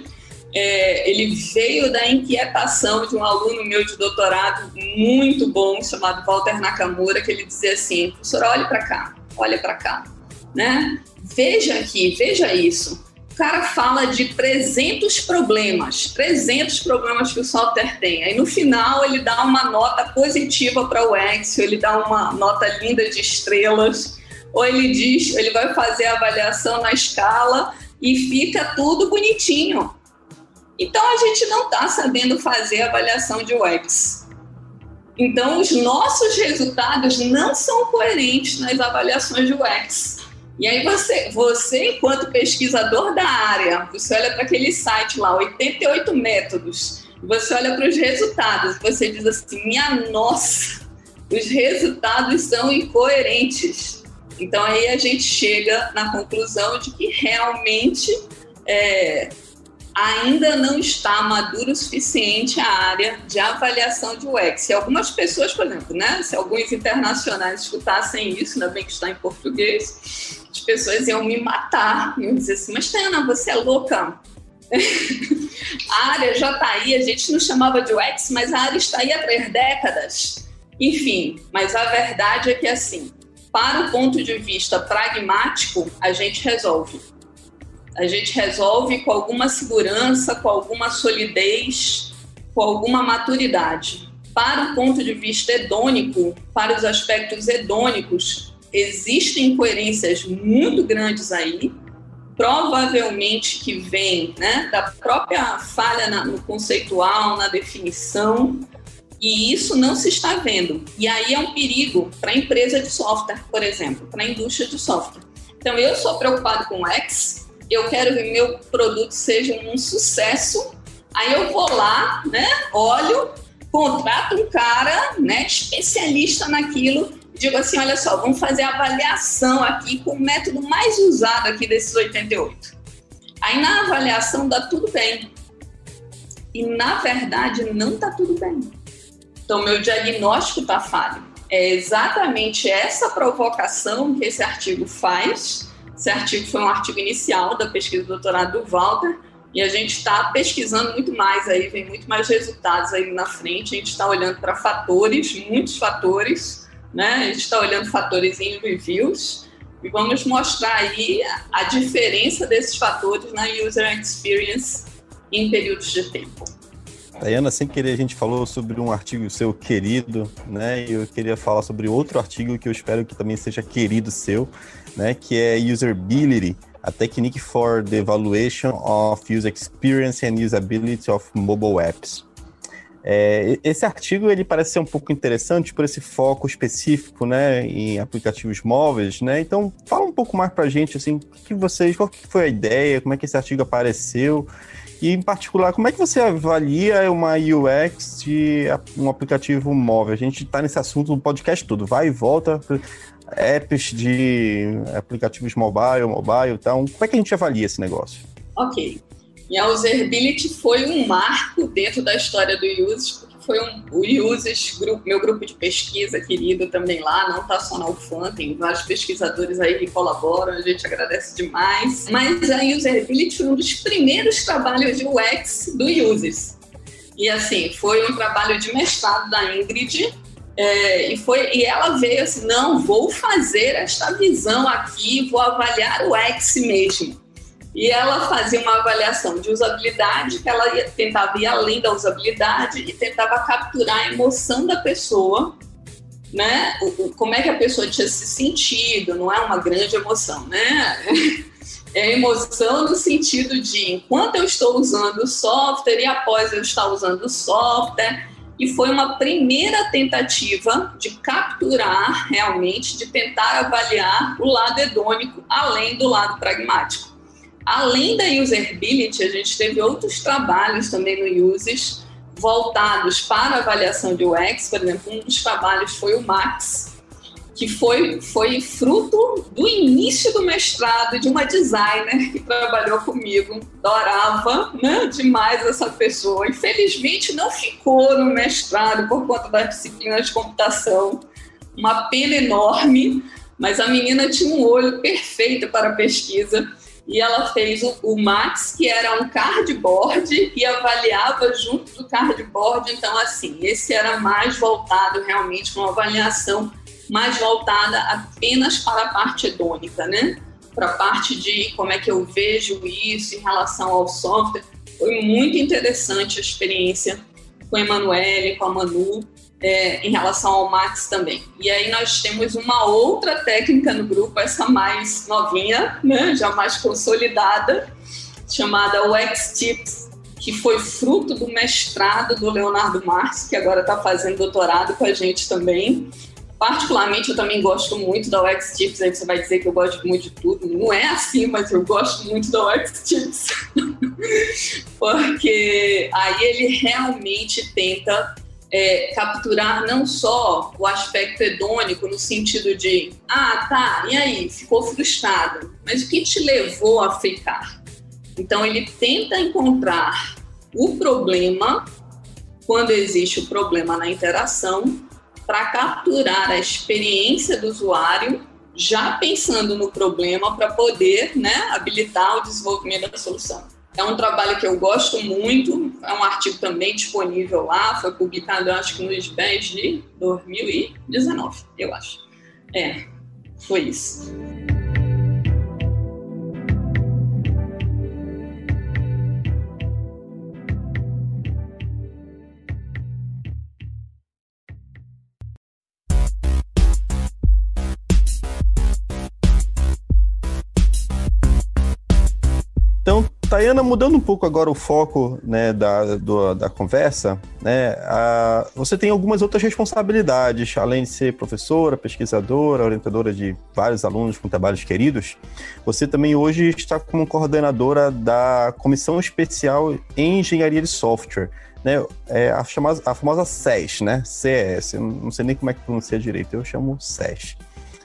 É, ele veio da inquietação de um aluno meu de doutorado muito bom, chamado Walter Nakamura, que ele dizia assim, professora, olhe para cá, olhe para cá, né? Veja aqui, veja isso. O cara fala de trezentos problemas, trezentos problemas que o software tem. Aí no final ele dá uma nota positiva para o U X, ele dá uma nota linda de estrelas, ou ele diz, ele vai fazer a avaliação na escala e fica tudo bonitinho. Então a gente não está sabendo fazer a avaliação de U X. Então os nossos resultados não são coerentes nas avaliações de U X. E aí você, você, enquanto pesquisador da área, você olha para aquele site lá, oitenta e oito métodos, você olha para os resultados, você diz assim, minha nossa, os resultados são incoerentes. Então aí a gente chega na conclusão de que realmente é, ainda não está maduro o suficiente a área de avaliação de U X. Se algumas pessoas, por exemplo, né, se alguns internacionais escutassem isso, ainda bem que está em português, as pessoas iam me matar, iam dizer assim, mas Tayana, você é louca? A área já está aí, a gente não chamava de U X, mas a área está aí há três décadas. Enfim, mas a verdade é que assim, para o ponto de vista pragmático, a gente resolve. A gente resolve com alguma segurança, com alguma solidez, com alguma maturidade. Para o ponto de vista hedônico, para os aspectos hedônicos, existem incoerências muito grandes aí, provavelmente que vem, né, da própria falha na, no conceitual, na definição, e isso não se está vendo. E aí é um perigo para a empresa de software, por exemplo, para a indústria de software. Então, eu sou preocupado com o X, eu quero que meu produto seja um sucesso, aí eu vou lá, né, olho, contrato um cara, né, especialista naquilo, digo assim, olha só, vamos fazer a avaliação aqui com o método mais usado aqui desses oitenta e oito. Aí na avaliação dá tudo bem. e, na verdade, não está tudo bem. Então, meu diagnóstico está falho. É exatamente essa provocação que esse artigo faz. Esse artigo foi um artigo inicial da pesquisa do doutorado do Walter, e a gente está pesquisando muito mais aí, vem muito mais resultados aí na frente. A gente está olhando para fatores, muitos fatores, né? A gente está olhando fatores em reviews e vamos mostrar aí a diferença desses fatores na user experience em períodos de tempo. Tayana, sem querer, a gente falou sobre um artigo seu querido, né? E eu queria falar sobre outro artigo que eu espero que também seja querido seu, né? Que é Usability, a Technique for the Evaluation of User Experience and Usability of Mobile Apps. É, esse artigo ele parece ser um pouco interessante por esse foco específico, né, em aplicativos móveis, né? Então, fala um pouco mais para a gente, assim, o que vocês, qual que foi a ideia, como é que esse artigo apareceu e, em particular, como é que você avalia uma U X de um aplicativo móvel? A gente está nesse assunto no podcast todo, vai e volta, apps de aplicativos mobile, mobile, então, como é que a gente avalia esse negócio? Ok. E a Usability foi um marco dentro da história do Uses, porque foi um, o Uses, grupo, meu grupo de pesquisa querido também lá, não está só na U F A M, tem vários pesquisadores aí que colaboram, a gente agradece demais. Mas a Usability foi um dos primeiros trabalhos de U X do Uses. E assim, foi um trabalho de mestrado da Ingrid, É, e, foi, e ela veio assim, não, vou fazer esta visão aqui, vou avaliar o U X mesmo. E ela fazia uma avaliação de usabilidade, que ela ia, tentava ir além da usabilidade e tentava capturar a emoção da pessoa, né? O, o, como é que a pessoa tinha se sentido, não é uma grande emoção, né? É emoção no sentido de enquanto eu estou usando o software e após eu estar usando o software. E foi uma primeira tentativa de capturar realmente, de tentar avaliar o lado hedônico, além do lado pragmático. Além da usability, a gente teve outros trabalhos também no Uses voltados para a avaliação de U X. Por exemplo, um dos trabalhos foi o Max, que foi, foi fruto do início do mestrado de uma designer que trabalhou comigo. Adorava, né, demais essa pessoa. Infelizmente, não ficou no mestrado por conta das disciplinas de computação. Uma pena enorme, mas a menina tinha um olho perfeito para a pesquisa. E ela fez o, o Max, que era um cardboard, e avaliava junto do cardboard. Então, assim, esse era mais voltado realmente para uma avaliação mais voltada apenas para a parte hedônica, né? Para a parte de como é que eu vejo isso em relação ao software. Foi muito interessante a experiência com a Emanuele, com a Manu, é, em relação ao Max também. E aí nós temos uma outra técnica no grupo, essa mais novinha, né? Já mais consolidada, chamada U X Tips, que foi fruto do mestrado do Leonardo Marx, que agora está fazendo doutorado com a gente também. Particularmente, eu também gosto muito da U X Tips, aí você vai dizer que eu gosto muito de tudo. Não é assim, mas eu gosto muito da U X Tips. Porque aí ele realmente tenta é, capturar não só o aspecto hedônico, no sentido de, ah, tá, e aí, ficou frustrado, mas o que te levou a ficar? Então, ele tenta encontrar o problema, quando existe o problema na interação, para capturar a experiência do usuário, já pensando no problema, para poder, né, habilitar o desenvolvimento da solução. É um trabalho que eu gosto muito, é um artigo também disponível lá, foi publicado, eu acho que no S B E S de dois mil e dezenove, eu acho. É, foi isso. Então, Tayana, mudando um pouco agora o foco, né, da, do, da conversa, né, a, você tem algumas outras responsabilidades, além de ser professora, pesquisadora, orientadora de vários alunos com trabalhos queridos. Você também hoje está como coordenadora da Comissão Especial em Engenharia de Software, né, é a, chamada, a famosa S E S, né, C E S, eu não sei nem como é que pronuncia direito, eu chamo S E S.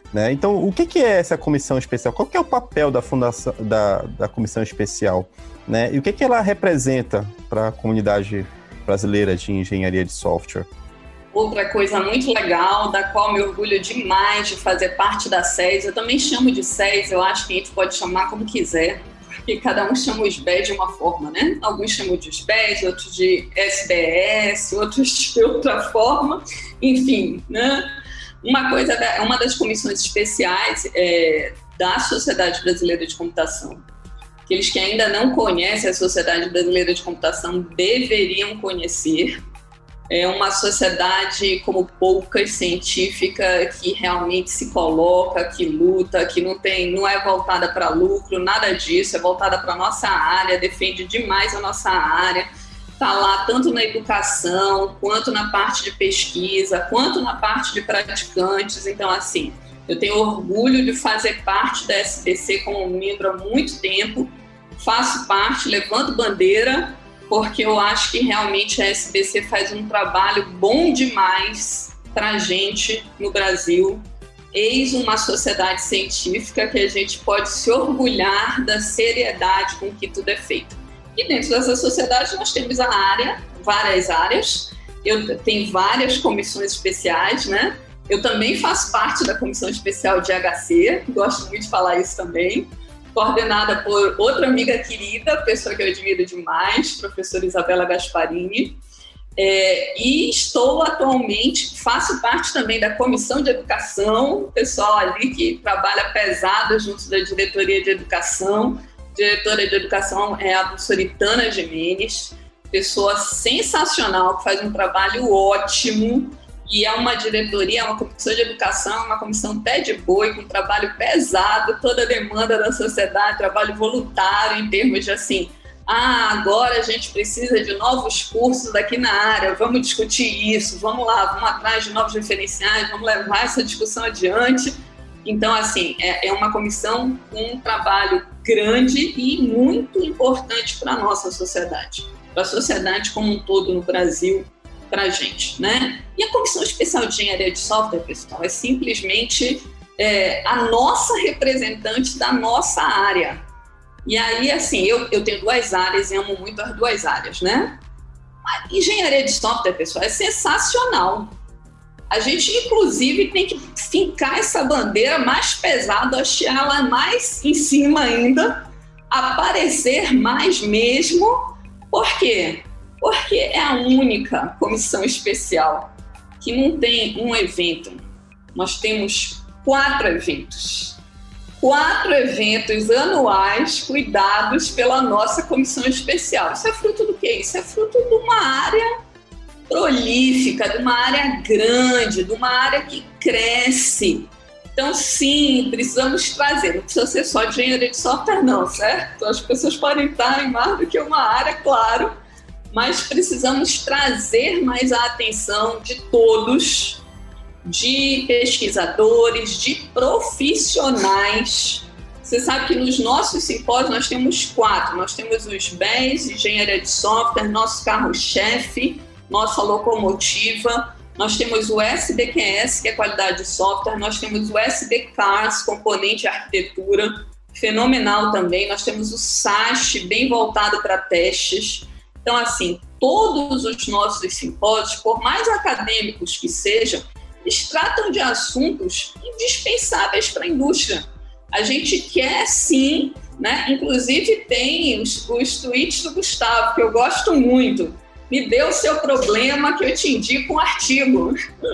Né? Então, o que, que é essa comissão especial? Qual que é o papel da fundação da, da comissão especial? Né? E o que, que ela representa para a comunidade brasileira de engenharia de software? Outra coisa muito legal, da qual me orgulho demais de fazer parte da S E S, eu também chamo de S E S, eu acho que a gente pode chamar como quiser, porque cada um chama os B E S de uma forma, né? Alguns chamam de B E S, outros de S B S, outros de outra forma, enfim, né? Uma coisa, uma das comissões especiais é, da Sociedade Brasileira de Computação. Aqueles que ainda não conhecem a Sociedade Brasileira de Computação deveriam conhecer. É uma sociedade como poucas, científica, que realmente se coloca, que luta, que não, tem, não é voltada para lucro, nada disso, é voltada para a nossa área, defende demais a nossa área. Está lá tanto na educação, quanto na parte de pesquisa, quanto na parte de praticantes. Então, assim, eu tenho orgulho de fazer parte da S B C como membro há muito tempo, faço parte, levanto bandeira, porque eu acho que realmente a S B C faz um trabalho bom demais para a gente no Brasil. Eis uma sociedade científica que a gente pode se orgulhar da seriedade com que tudo é feito. E dentro dessa sociedade nós temos a área, várias áreas, eu tenho várias comissões especiais, né? Eu também faço parte da comissão especial de H C, gosto muito de falar isso também, coordenada por outra amiga querida, pessoa que eu admiro demais, professora Isabela Gasparini, é, e estou atualmente, faço parte também da comissão de educação, pessoal ali que trabalha pesado junto da diretoria de educação. Diretora de educação é a professora Itana Jimenez, pessoa sensacional, que faz um trabalho ótimo, e é uma diretoria, é uma comissão de educação, uma comissão pé de boi, com um trabalho pesado, toda a demanda da sociedade, trabalho voluntário em termos de assim, ah, agora a gente precisa de novos cursos aqui na área, vamos discutir isso, vamos lá, vamos atrás de novos referenciais, vamos levar essa discussão adiante. Então, assim, é, é uma comissão com um trabalho grande e muito importante para a nossa sociedade, para a sociedade como um todo no Brasil, para a gente, né? E a Comissão Especial de Engenharia de Software, pessoal, é simplesmente é, a nossa representante da nossa área. E aí, assim, eu, eu tenho duas áreas e amo muito as duas áreas, né? A engenharia de software, pessoal, é sensacional. A gente, inclusive, tem que fincar essa bandeira mais pesada, hastear ela mais em cima ainda, aparecer mais mesmo. Por quê? Porque é a única comissão especial que não tem um evento. Nós temos quatro eventos. Quatro eventos anuais cuidados pela nossa comissão especial. Isso é fruto do quê? Isso é fruto de uma área prolífica, de uma área grande, de uma área que cresce. Então, sim, precisamos trazer. Não precisa ser só de engenharia de software, não, certo? As pessoas podem estar em mais do que uma área, claro, mas precisamos trazer mais a atenção de todos, de pesquisadores, de profissionais. Você sabe que nos nossos simpósios nós temos quatro. Nós temos os B E S, engenharia de software, nosso carro-chefe, nossa locomotiva. Nós temos o S D Q S, que é qualidade de software. Nós temos o S D Cars, componente arquitetura, fenomenal também. Nós temos o S A S H, bem voltado para testes. Então, assim, todos os nossos simpósios, por mais acadêmicos que sejam, eles tratam de assuntos indispensáveis para a indústria. A gente quer, sim, né? Inclusive tem os, os tweets do Gustavo, que eu gosto muito. Me dê o seu problema que eu te indico um artigo.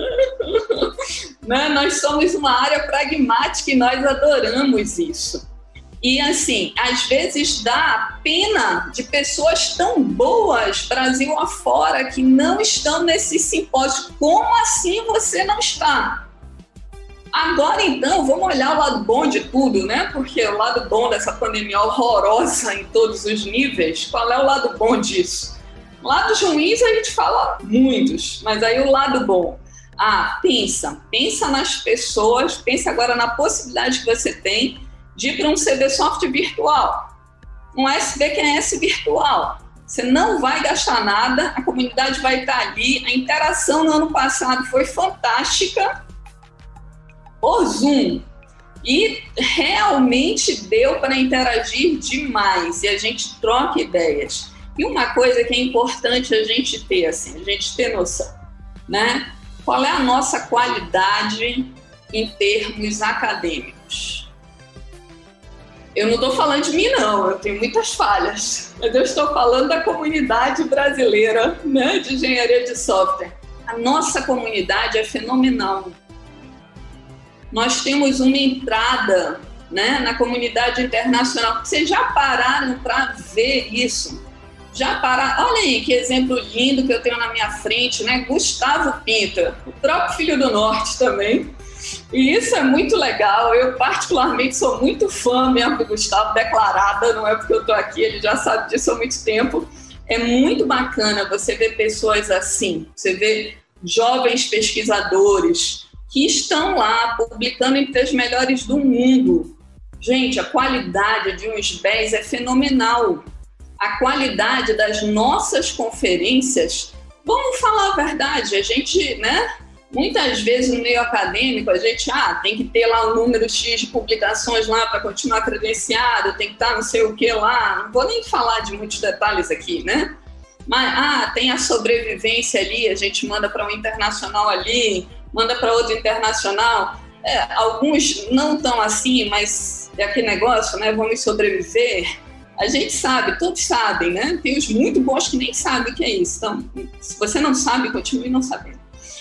Né? Nós somos uma área pragmática e nós adoramos isso. E, assim, às vezes dá pena de pessoas tão boas, Brasil afora, que não estão nesse simpósio. Como assim você não está? Agora, então, vamos olhar o lado bom de tudo, né? Porque o lado bom dessa pandemia horrorosa em todos os níveis, qual é o lado bom disso? Lados ruins a gente fala muitos, mas aí o lado bom. Ah, pensa, pensa nas pessoas, pensa agora na possibilidade que você tem de ir para um C D Soft virtual, um S D Q S virtual. Você não vai gastar nada, a comunidade vai estar ali, a interação no ano passado foi fantástica. O Zoom, E realmente deu para interagir demais e a gente troca ideias. E uma coisa que é importante a gente ter, assim, a gente ter noção, né? Qual é a nossa qualidade em termos acadêmicos? Eu não estou falando de mim, não, eu tenho muitas falhas, mas eu estou falando da comunidade brasileira, né, de engenharia de software. A nossa comunidade é fenomenal. Nós temos uma entrada, né, na comunidade internacional. Vocês já pararam para ver isso? Já pararam? Olha aí que exemplo lindo que eu tenho na minha frente, né? Gustavo Pinto, o próprio Filho do Norte também. E isso é muito legal. Eu, particularmente, sou muito fã mesmo do Gustavo, declarada, não é porque eu estou aqui, ele já sabe disso há muito tempo. É muito bacana você ver pessoas assim, você vê jovens pesquisadores que estão lá publicando entre as melhores do mundo. Gente, a qualidade de um S B E S é fenomenal. A qualidade das nossas conferências, vamos falar a verdade, a gente, né, muitas vezes no meio acadêmico, a gente ah, tem que ter lá um número X de publicações lá para continuar credenciado, tem que estar não sei o que lá, não vou nem falar de muitos detalhes aqui, né? Mas, ah, tem a sobrevivência ali, a gente manda para um internacional ali, manda para outro internacional. É, alguns não tão assim, mas é aquele negócio, né? Vamos sobreviver. A gente sabe, todos sabem, né? Tem os muito bons que nem sabem o que é isso. Então, se você não sabe, continue não sabendo.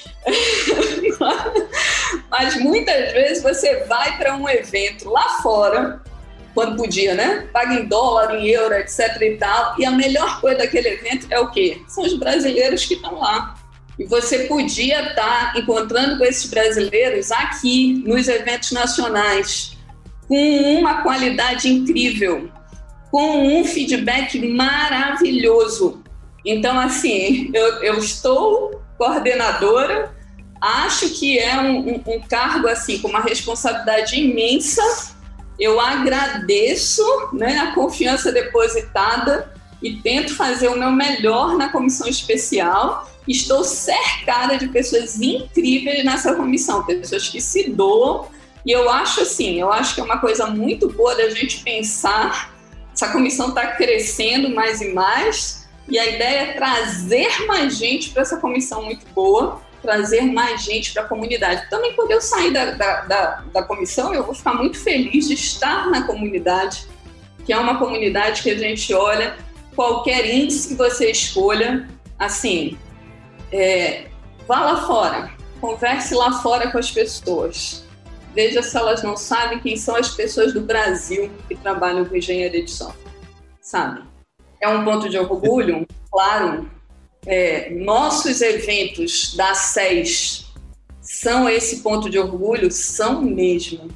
Mas muitas vezes você vai para um evento lá fora, quando podia, né? Paga em dólar, em euro, etc e tal. E a melhor coisa daquele evento é o quê? São os brasileiros que estão lá. E você podia estar encontrando com esses brasileiros aqui, nos eventos nacionais, com uma qualidade incrível, com um feedback maravilhoso. Então, assim, eu, eu estou coordenadora, acho que é um, um, um cargo assim, com uma responsabilidade imensa. Eu agradeço, né, a confiança depositada e tento fazer o meu melhor na comissão especial. Estou cercada de pessoas incríveis nessa comissão, pessoas que se doam. E eu acho assim, eu acho que é uma coisa muito boa da gente pensar. Essa comissão está crescendo mais e mais, e a ideia é trazer mais gente para essa comissão muito boa, trazer mais gente para a comunidade. Também, quando eu sair da, da, da, da comissão, eu vou ficar muito feliz de estar na comunidade, que é uma comunidade que a gente olha, qualquer índice que você escolha, assim, é, vá lá fora, converse lá fora com as pessoas. Veja se elas não sabem quem são as pessoas do Brasil que trabalham com engenharia de software. Sabe? É um ponto de orgulho, claro. É, nossos eventos da S E S são esse ponto de orgulho? São mesmo.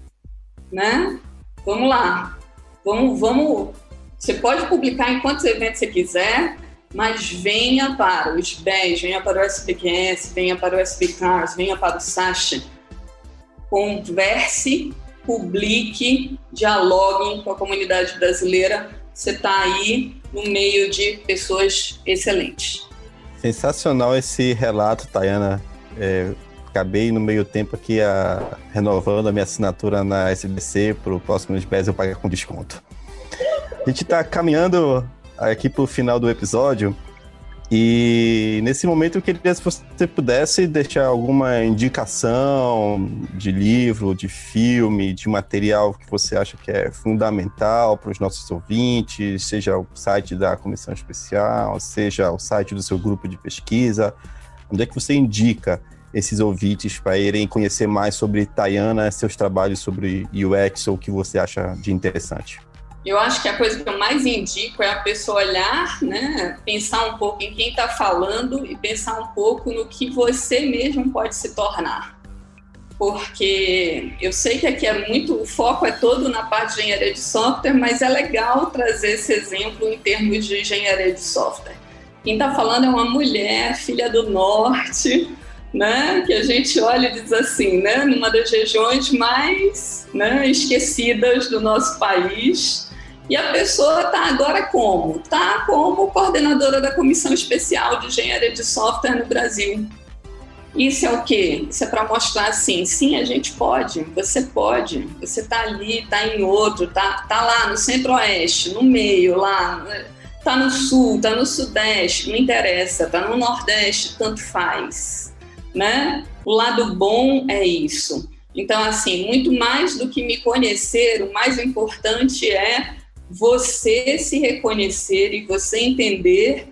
Né? Vamos lá. Vamos, vamos. Você pode publicar em quantos eventos você quiser, mas venha para o S B E S, venha para o S B Q S, venha para o S B Cars, venha para o SASH. Converse, publique, dialogue com a comunidade brasileira. Você está aí no meio de pessoas excelentes. Sensacional esse relato, Tayana. É, acabei no meio tempo aqui a, renovando a minha assinatura na S B C para o próximo S B E S eu pagar com desconto. A gente está caminhando aqui para o final do episódio. E nesse momento eu queria, se você pudesse deixar alguma indicação de livro, de filme, de material que você acha que é fundamental para os nossos ouvintes, seja o site da comissão especial, seja o site do seu grupo de pesquisa, onde é que você indica esses ouvintes para irem conhecer mais sobre Tayana, seus trabalhos sobre U X ou o que você acha de interessante? Eu acho que a coisa que eu mais indico é a pessoa olhar, né, pensar um pouco em quem está falando e pensar um pouco no que você mesmo pode se tornar. Porque eu sei que aqui é muito, o foco é todo na parte de engenharia de software, mas é legal trazer esse exemplo em termos de engenharia de software. Quem está falando é uma mulher, filha do norte, né, que a gente olha e diz assim, né, numa das regiões mais, né, esquecidas do nosso país. E a pessoa está agora como? Está como coordenadora da Comissão Especial de Engenharia de Software no Brasil. Isso é o quê? Isso é para mostrar assim, sim, a gente pode, você pode, você está ali, está em outro, está tá lá no centro-oeste, no meio, lá, está no sul, está no sudeste, não interessa, está no nordeste, tanto faz, né? O lado bom é isso. Então, assim, muito mais do que me conhecer, o mais importante é você se reconhecer e você entender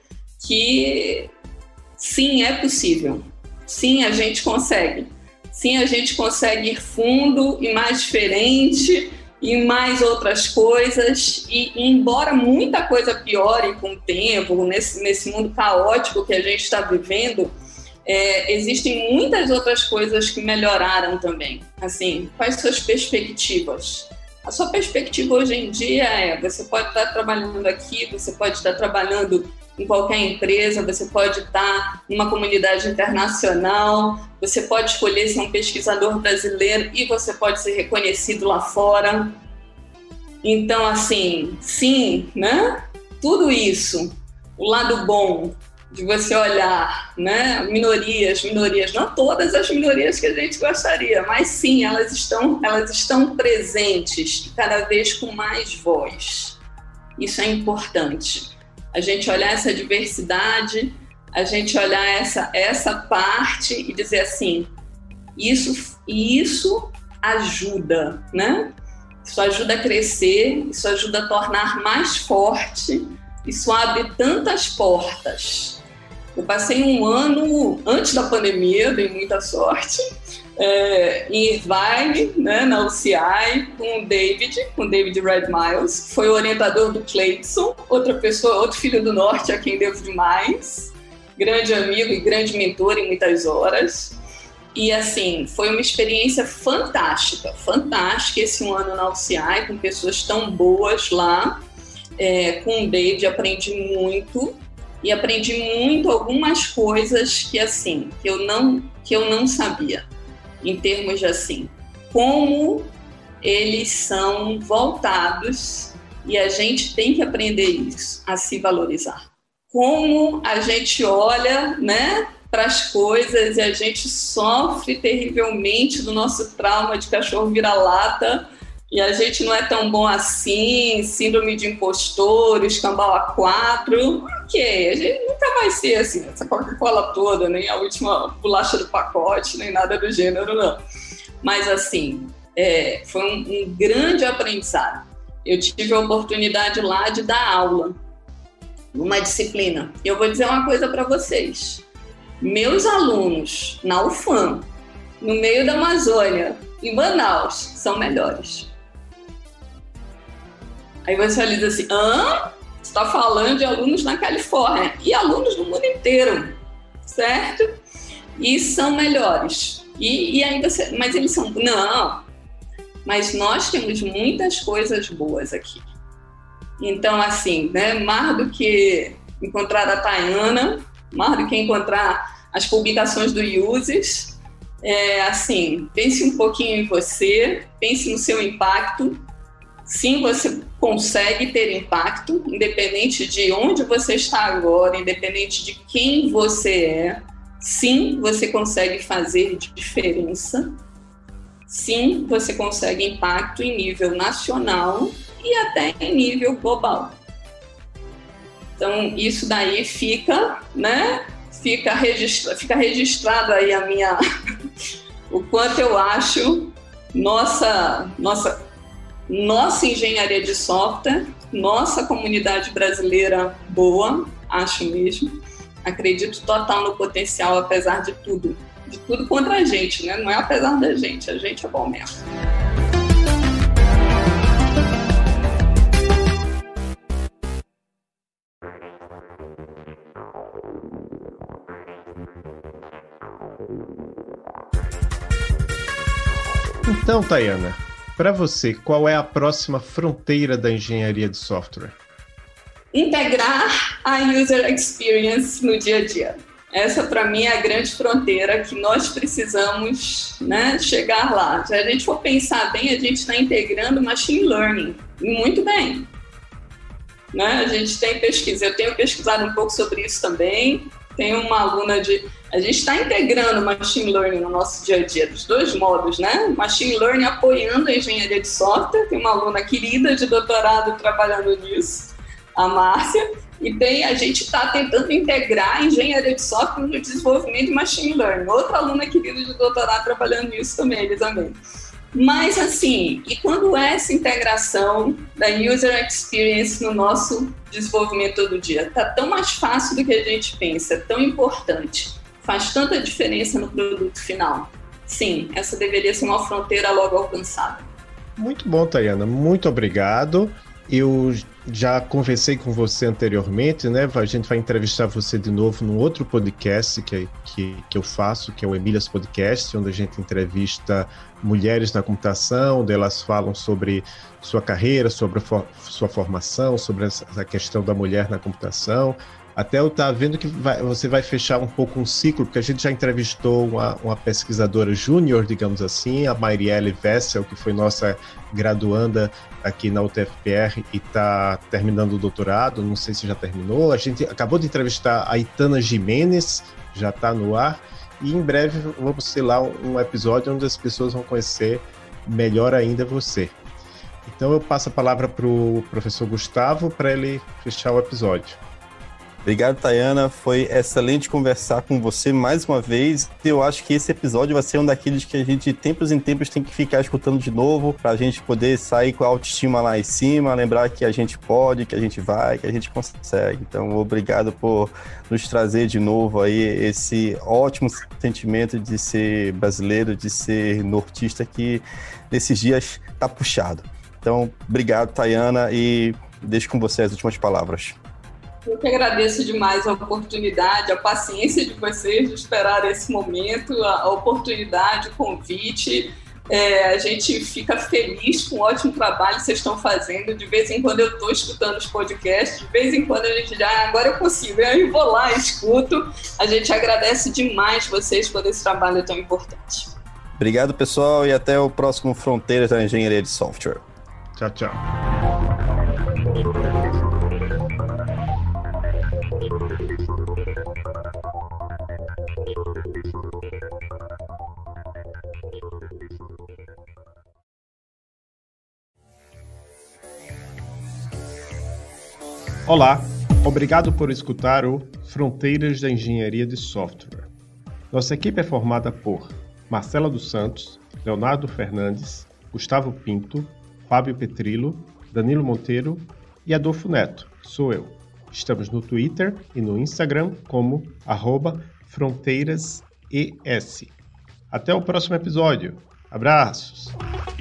que sim, é possível. Sim, a gente consegue. Sim, a gente consegue ir fundo e mais diferente e mais outras coisas. E, e embora muita coisa piore com o tempo, nesse, nesse mundo caótico que a gente está vivendo, é, existem muitas outras coisas que melhoraram também. Assim, quais suas perspectivas? A sua perspectiva hoje em dia é, você pode estar trabalhando aqui, você pode estar trabalhando em qualquer empresa, você pode estar numa comunidade internacional, você pode escolher ser um pesquisador brasileiro e você pode ser reconhecido lá fora. Então, assim, sim, né? Tudo isso, o lado bom de você olhar, né? Minorias, minorias, não todas as minorias que a gente gostaria, mas sim, elas estão, elas estão presentes e cada vez com mais voz. Isso é importante. A gente olhar essa diversidade, a gente olhar essa, essa parte e dizer assim, isso, isso ajuda, né? Isso ajuda a crescer, isso ajuda a tornar mais forte, isso abre tantas portas. Eu passei um ano antes da pandemia, dei muita sorte, é, em Irvine, né, na U C I, com o David, com o David Red Miles, que foi o orientador do Cleidson, outra pessoa, outro filho do norte a quem devo demais, grande amigo e grande mentor em muitas horas. E assim, foi uma experiência fantástica, fantástica esse um ano na U C I, com pessoas tão boas lá. É, com o David aprendi muito, e aprendi muito algumas coisas que assim, que eu não, que eu não sabia. Em termos de assim, como eles são voltados, e a gente tem que aprender isso, a se valorizar. Como a gente olha, né, para as coisas e a gente sofre terrivelmente do nosso trauma de cachorro vira-lata, e a gente não é tão bom assim, síndrome de impostor, escambau A quatro, ok, a gente nunca vai ser assim, essa Coca-Cola toda, nem a última bolacha do pacote, nem nada do gênero, não. Mas assim, é, foi um, um grande aprendizado. Eu tive a oportunidade lá de dar aula, numa disciplina. Eu vou dizer uma coisa para vocês. Meus alunos na U F A M, no meio da Amazônia, em Manaus, são melhores. Aí você olha e diz assim, hã? Você está falando de alunos na Califórnia e alunos do mundo inteiro, certo? E são melhores. E, e aí você, mas eles são, não, mas nós temos muitas coisas boas aqui. Então, assim, né, mais do que encontrar a Tayana, mais do que encontrar as publicações do Uses, é, assim, pense um pouquinho em você, pense no seu impacto. Sim, você consegue ter impacto, independente de onde você está agora, independente de quem você é. Sim, você consegue fazer diferença. Sim, você consegue impacto em nível nacional e até em nível global. Então, isso daí fica, né? Fica, registra, fica registrado aí a minha... o quanto eu acho nossa... nossa Nossa engenharia de software, nossa comunidade brasileira boa, acho mesmo. Acredito total no potencial, apesar de tudo. De tudo contra a gente, né? Não é apesar da gente, a gente é bom mesmo. Então, Tayana, para você, qual é a próxima fronteira da engenharia de software? Integrar a user experience no dia a dia. Essa, para mim, é a grande fronteira que nós precisamos, né, chegar lá. Se a gente for pensar bem, a gente está integrando machine learning muito bem. Né? A gente tem pesquisa, eu tenho pesquisado um pouco sobre isso também. Tem uma aluna de... A gente está integrando Machine Learning no nosso dia a dia, dos dois modos, né? Machine Learning apoiando a engenharia de software, tem uma aluna querida de doutorado trabalhando nisso, a Márcia, e tem, a gente está tentando integrar a engenharia de software no desenvolvimento de Machine Learning. Outra aluna querida de doutorado trabalhando nisso também, Elizabeth. Mas, assim, e quando é essa integração da user experience no nosso desenvolvimento todo dia? Está tão mais fácil do que a gente pensa, é tão importante, faz tanta diferença no produto final. Sim, essa deveria ser uma fronteira logo alcançada. Muito bom, Tayana, muito obrigado. Eu já conversei com você anteriormente, né? A gente vai entrevistar você de novo num outro podcast que, que, que eu faço, que é o Emílias Podcast, onde a gente entrevista mulheres na computação, onde elas falam sobre sua carreira, sobre a for, sua formação, sobre essa questão da mulher na computação. Até eu estar vendo que vai, você vai fechar um pouco um ciclo, porque a gente já entrevistou uma, uma pesquisadora júnior, digamos assim, a Marielle Vessel, que foi nossa graduanda aqui na U T F P R e está terminando o doutorado, não sei se já terminou. A gente acabou de entrevistar a Itana Jimenez, já está no ar, e em breve vamos ter lá um episódio onde as pessoas vão conhecer melhor ainda você. Então eu passo a palavra para o professor Gustavo para ele fechar o episódio. Obrigado, Tayana. Foi excelente conversar com você mais uma vez. Eu acho que esse episódio vai ser um daqueles que a gente, de tempos em tempos, tem que ficar escutando de novo para a gente poder sair com a autoestima lá em cima, lembrar que a gente pode, que a gente vai, que a gente consegue. Então, obrigado por nos trazer de novo aí esse ótimo sentimento de ser brasileiro, de ser nortista, que nesses dias tá puxado. Então, obrigado, Tayana, e deixo com você as últimas palavras. Eu que agradeço demais a oportunidade, a paciência de vocês de esperar esse momento, a oportunidade, o convite. É, a gente fica feliz com o ótimo trabalho que vocês estão fazendo. De vez em quando eu estou escutando os podcasts, de vez em quando a gente já, agora eu consigo, eu vou lá, escuto. A gente agradece demais vocês por esse trabalho tão importante. Obrigado, pessoal, e até o próximo Fronteiras da Engenharia de Software. Tchau, tchau. Olá, obrigado por escutar o Fronteiras da Engenharia de Software. Nossa equipe é formada por Marcela dos Santos, Leonardo Fernandes, Gustavo Pinto, Fábio Petrillo, Danilo Monteiro e Adolfo Neto, sou eu. Estamos no Twitter e no Instagram como arroba fronteirasES. Até o próximo episódio. Abraços!